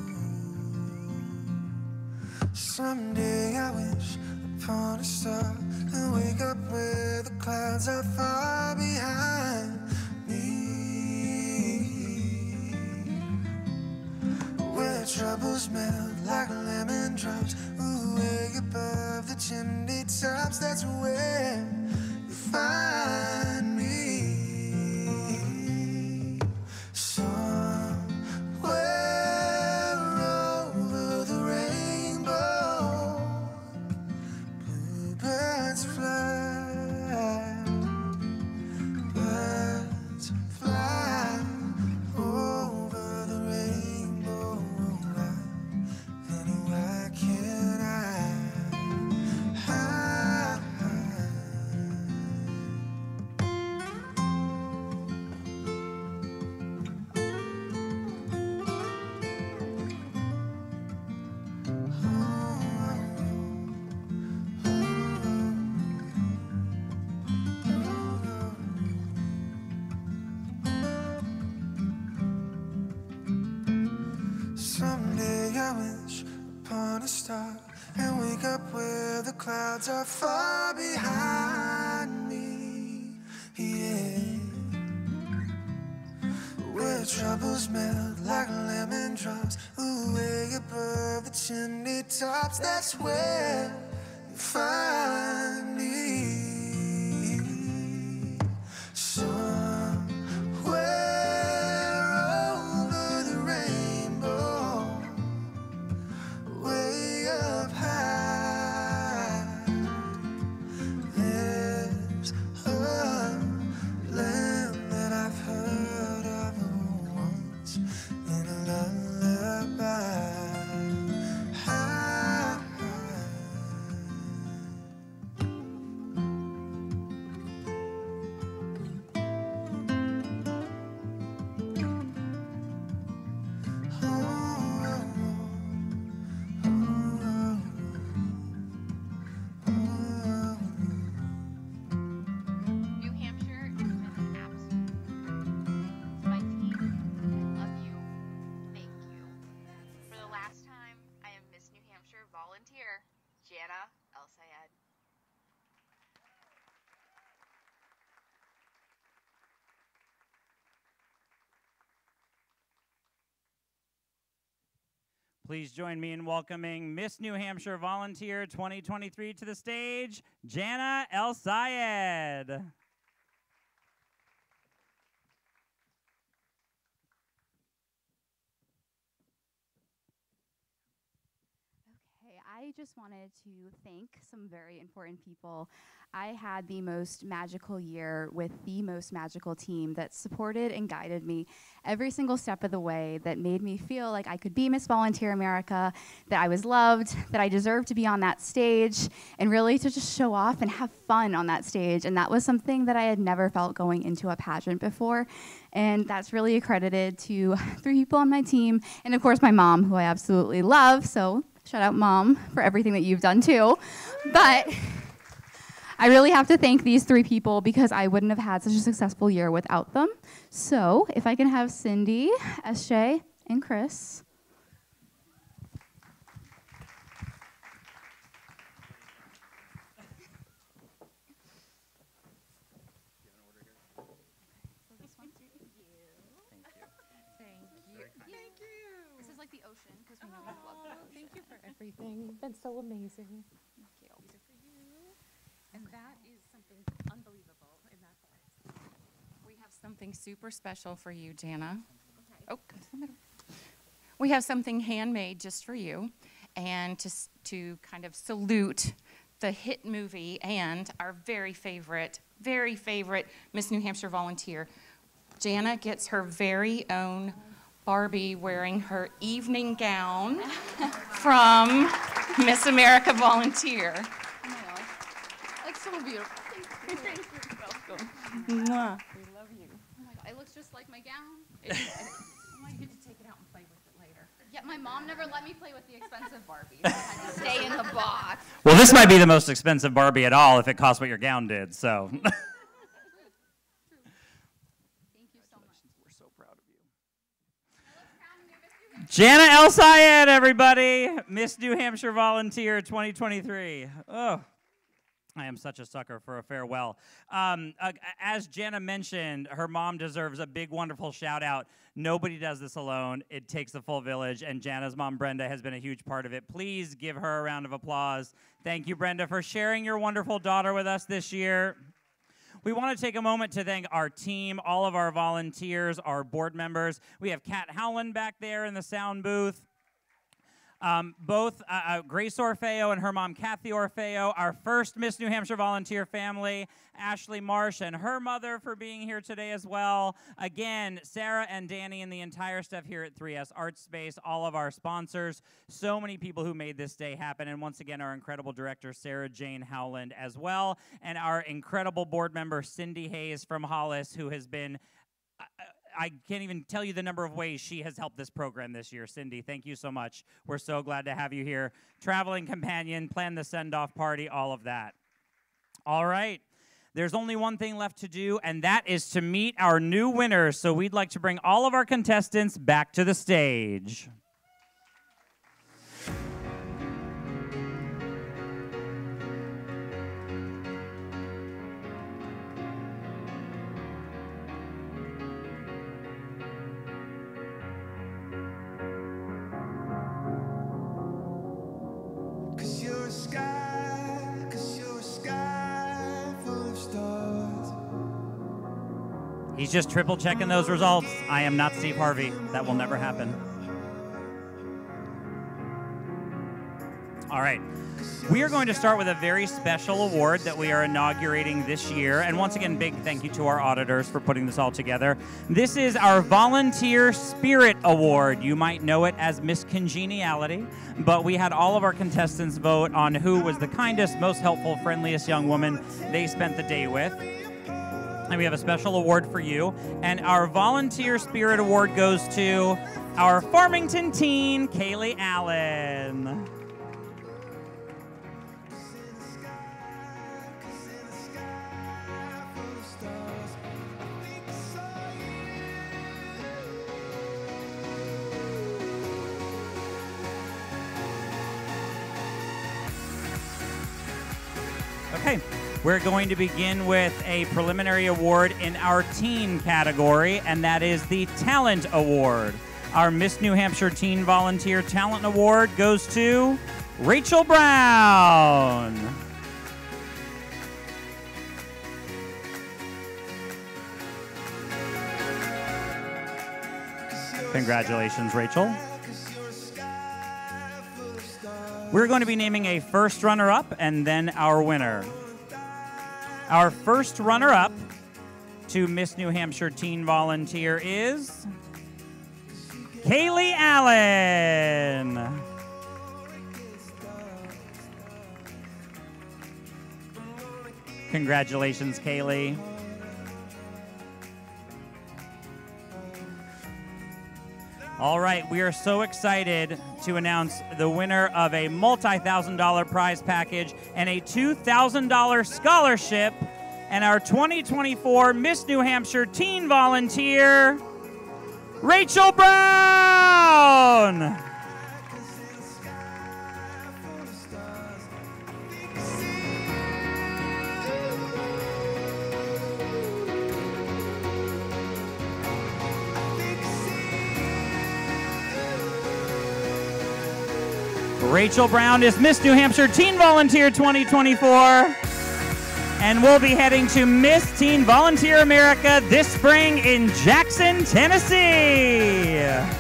Someday I wish upon a star and wake up where the clouds are far behind me, where troubles melt like lemon drops. Ooh, way above the chimney tops, that's where you find me. Somewhere over the rainbow, bluebirds fly, birds Someday I wish upon a star and wake up where the clouds are far behind me. Yeah. Where troubles melt like lemon drops, way above the chimney tops. That's where you find me. Somewhere over the rainbow, way up high, there's a land that I've heard of once in a lullaby. New Hampshire has been an absolute to my team. I love you. Thank you. For the last time, I am Miss New Hampshire volunteer, Jana El Sayed. Please join me in welcoming Miss New Hampshire Volunteer 2023 to the stage, Jana El Sayed. Okay, I just wanted to thank some very important people. I had the most magical year with the most magical team that supported and guided me every single step of the way, that made me feel like I could be Miss Volunteer America, that I was loved, that I deserved to be on that stage, and really to just show off and have fun on that stage. And that was something that I had never felt going into a pageant before. And that's really accredited to 3 people on my team, and of course my mom, who I absolutely love. So shout out, Mom, for everything that you've done too. But I really have to thank these 3 people because I wouldn't have had such a successful year without them. So if I can have Cindy, SJ, and Chris. This is like the ocean because we know you love the ocean. Thank you for everything. You've been so amazing. Thank you. These are for you. And that is something unbelievable in that box. We have something super special for you, Jana. Oh, come to the middle. We have something handmade just for you, and to kind of salute the hit movie and our very favorite Miss New Hampshire volunteer. Jana gets her very own Barbie wearing her evening gown from Miss America Volunteer. That's so beautiful. Thank you. Welcome. Mwah. We love you. Oh my God, it looks just like my gown. I want you to take it out and play with it later. Yeah, my mom never let me play with the expensive Barbies. I had to stay in the box. Well, this might be the most expensive Barbie at all if it cost what your gown did, so. Thank you so much. We're so proud of you. Jana El Sayed, everybody. Miss New Hampshire Volunteer 2023. Oh, I am such a sucker for a farewell. As Jana mentioned, her mom deserves a big, wonderful shout out. Nobody does this alone. It takes a full village, and Jana's mom, Brenda, has been a huge part of it. Please give her a round of applause. Thank you, Brenda, for sharing your wonderful daughter with us this year. We want to take a moment to thank our team, all of our volunteers, our board members. We have Kat Howland back there in the sound booth. Both Grace Orfeo and her mom, Kathy Orfeo, our first Miss New Hampshire volunteer family, Ashley Marsh and her mother for being here today as well. Again, Sarah and Danny and the entire staff here at 3S Art Space, all of our sponsors, so many people who made this day happen, and once again, our incredible director, Sarah Jane Howland as well, and our incredible board member, Cindy Hayes from Hollis, who has been I can't even tell you the number of ways she has helped this program this year. Cindy, thank you so much. We're so glad to have you here. Traveling companion, plan the send-off party, all of that. All right. There's only one thing left to do, and that is to meet our new winners. So we'd like to bring all of our contestants back to the stage. He's just triple checking those results. I am not Steve Harvey. That will never happen. All right. We are going to start with a very special award that we are inaugurating this year. And once again, big thank you to our auditors for putting this all together. This is our Volunteer Spirit Award. You might know it as Miss Congeniality, but we had all of our contestants vote on who was the kindest, most helpful, friendliest young woman they spent the day with. And we have a special award for you. And our Volunteer Spirit Award goes to our Farmington teen, Kaylee Allen. Okay, we're going to begin with a preliminary award in our teen category, and that is the Talent Award. Our Miss New Hampshire Teen Volunteer Talent Award goes to Rachel Brown. Congratulations, Rachel. We're going to be naming a first runner-up and then our winner. Our first runner-up to Miss New Hampshire Teen Volunteer is Kaylee Allen. Congratulations, Kaylee. All right, we are so excited to announce the winner of a multi-$1,000 prize package and a $2,000 scholarship, and our 2024 Miss New Hampshire Teen Volunteer, Rachel Brown. Rachel Brown is Miss New Hampshire Teen Volunteer 2024, and we'll be heading to Miss Teen Volunteer America this spring in Jackson, Tennessee.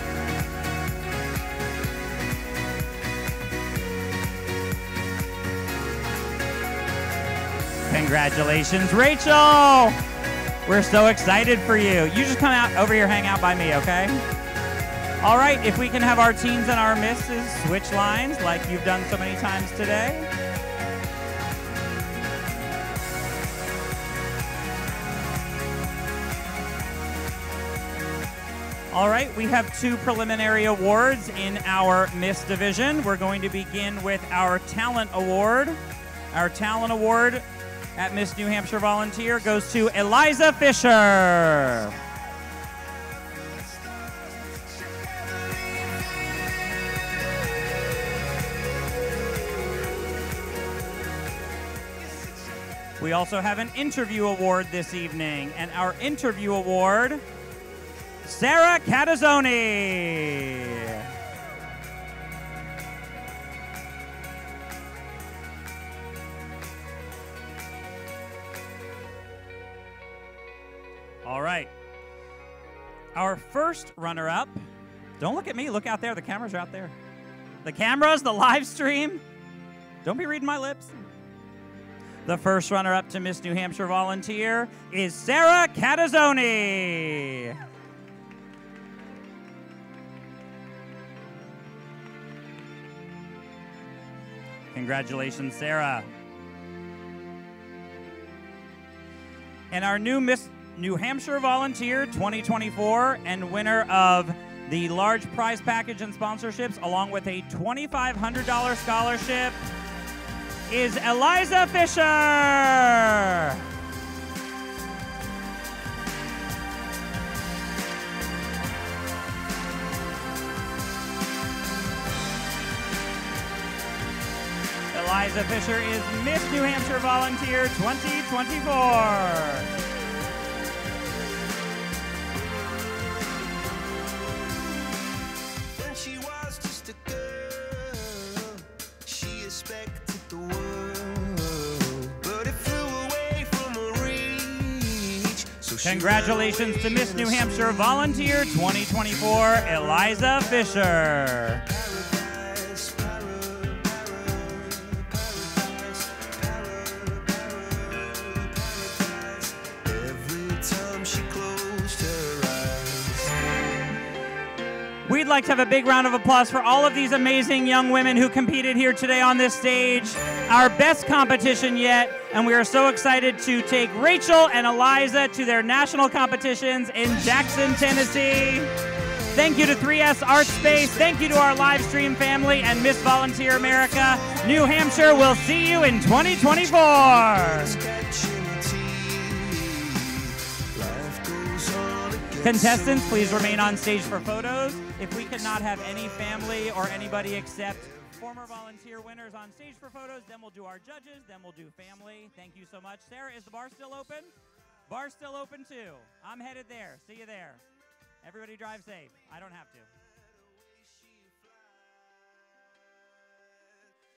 Congratulations, Rachel. We're so excited for you. You just come out over here, hang out by me, okay? All right, if we can have our teens and our misses switch lines like you've done so many times today. All right, we have two preliminary awards in our Miss division. We're going to begin with our Talent Award. Our Talent Award at Miss New Hampshire Volunteer goes to Eliza Fisher. We also have an interview award this evening, and our interview award, Sarah Catazzoni. All right. Our first runner-up, don't look at me, look out there, the cameras are out there. The cameras, the live stream, don't be reading my lips. The first runner-up to Miss New Hampshire Volunteer is Sarah Catazzoni. Congratulations, Sarah. And our new Miss New Hampshire Volunteer 2024 and winner of the large prize package and sponsorships along with a $2,500 scholarship is Eliza Fisher. Eliza Fisher is Miss New Hampshire Volunteer 2024. Congratulations to Miss New Hampshire Volunteer 2024, Eliza Fisher. We'd like to have a big round of applause for all of these amazing young women who competed here today on this stage. Our best competition yet, and we are so excited to take Rachel and Eliza to their national competitions in Jackson, Tennessee. Thank you to 3S Art Space. Thank you to our live stream family and Miss Volunteer America. New Hampshire, we'll see you in 2024. Contestants, please remain on stage for photos. If we could not have any family or anybody except former volunteer winners on stage for photos, then we'll do our judges, then we'll do family. Thank you so much. Sarah, is the bar still open? Bar's still open too. I'm headed there. See you there. Everybody drive safe. I don't have to.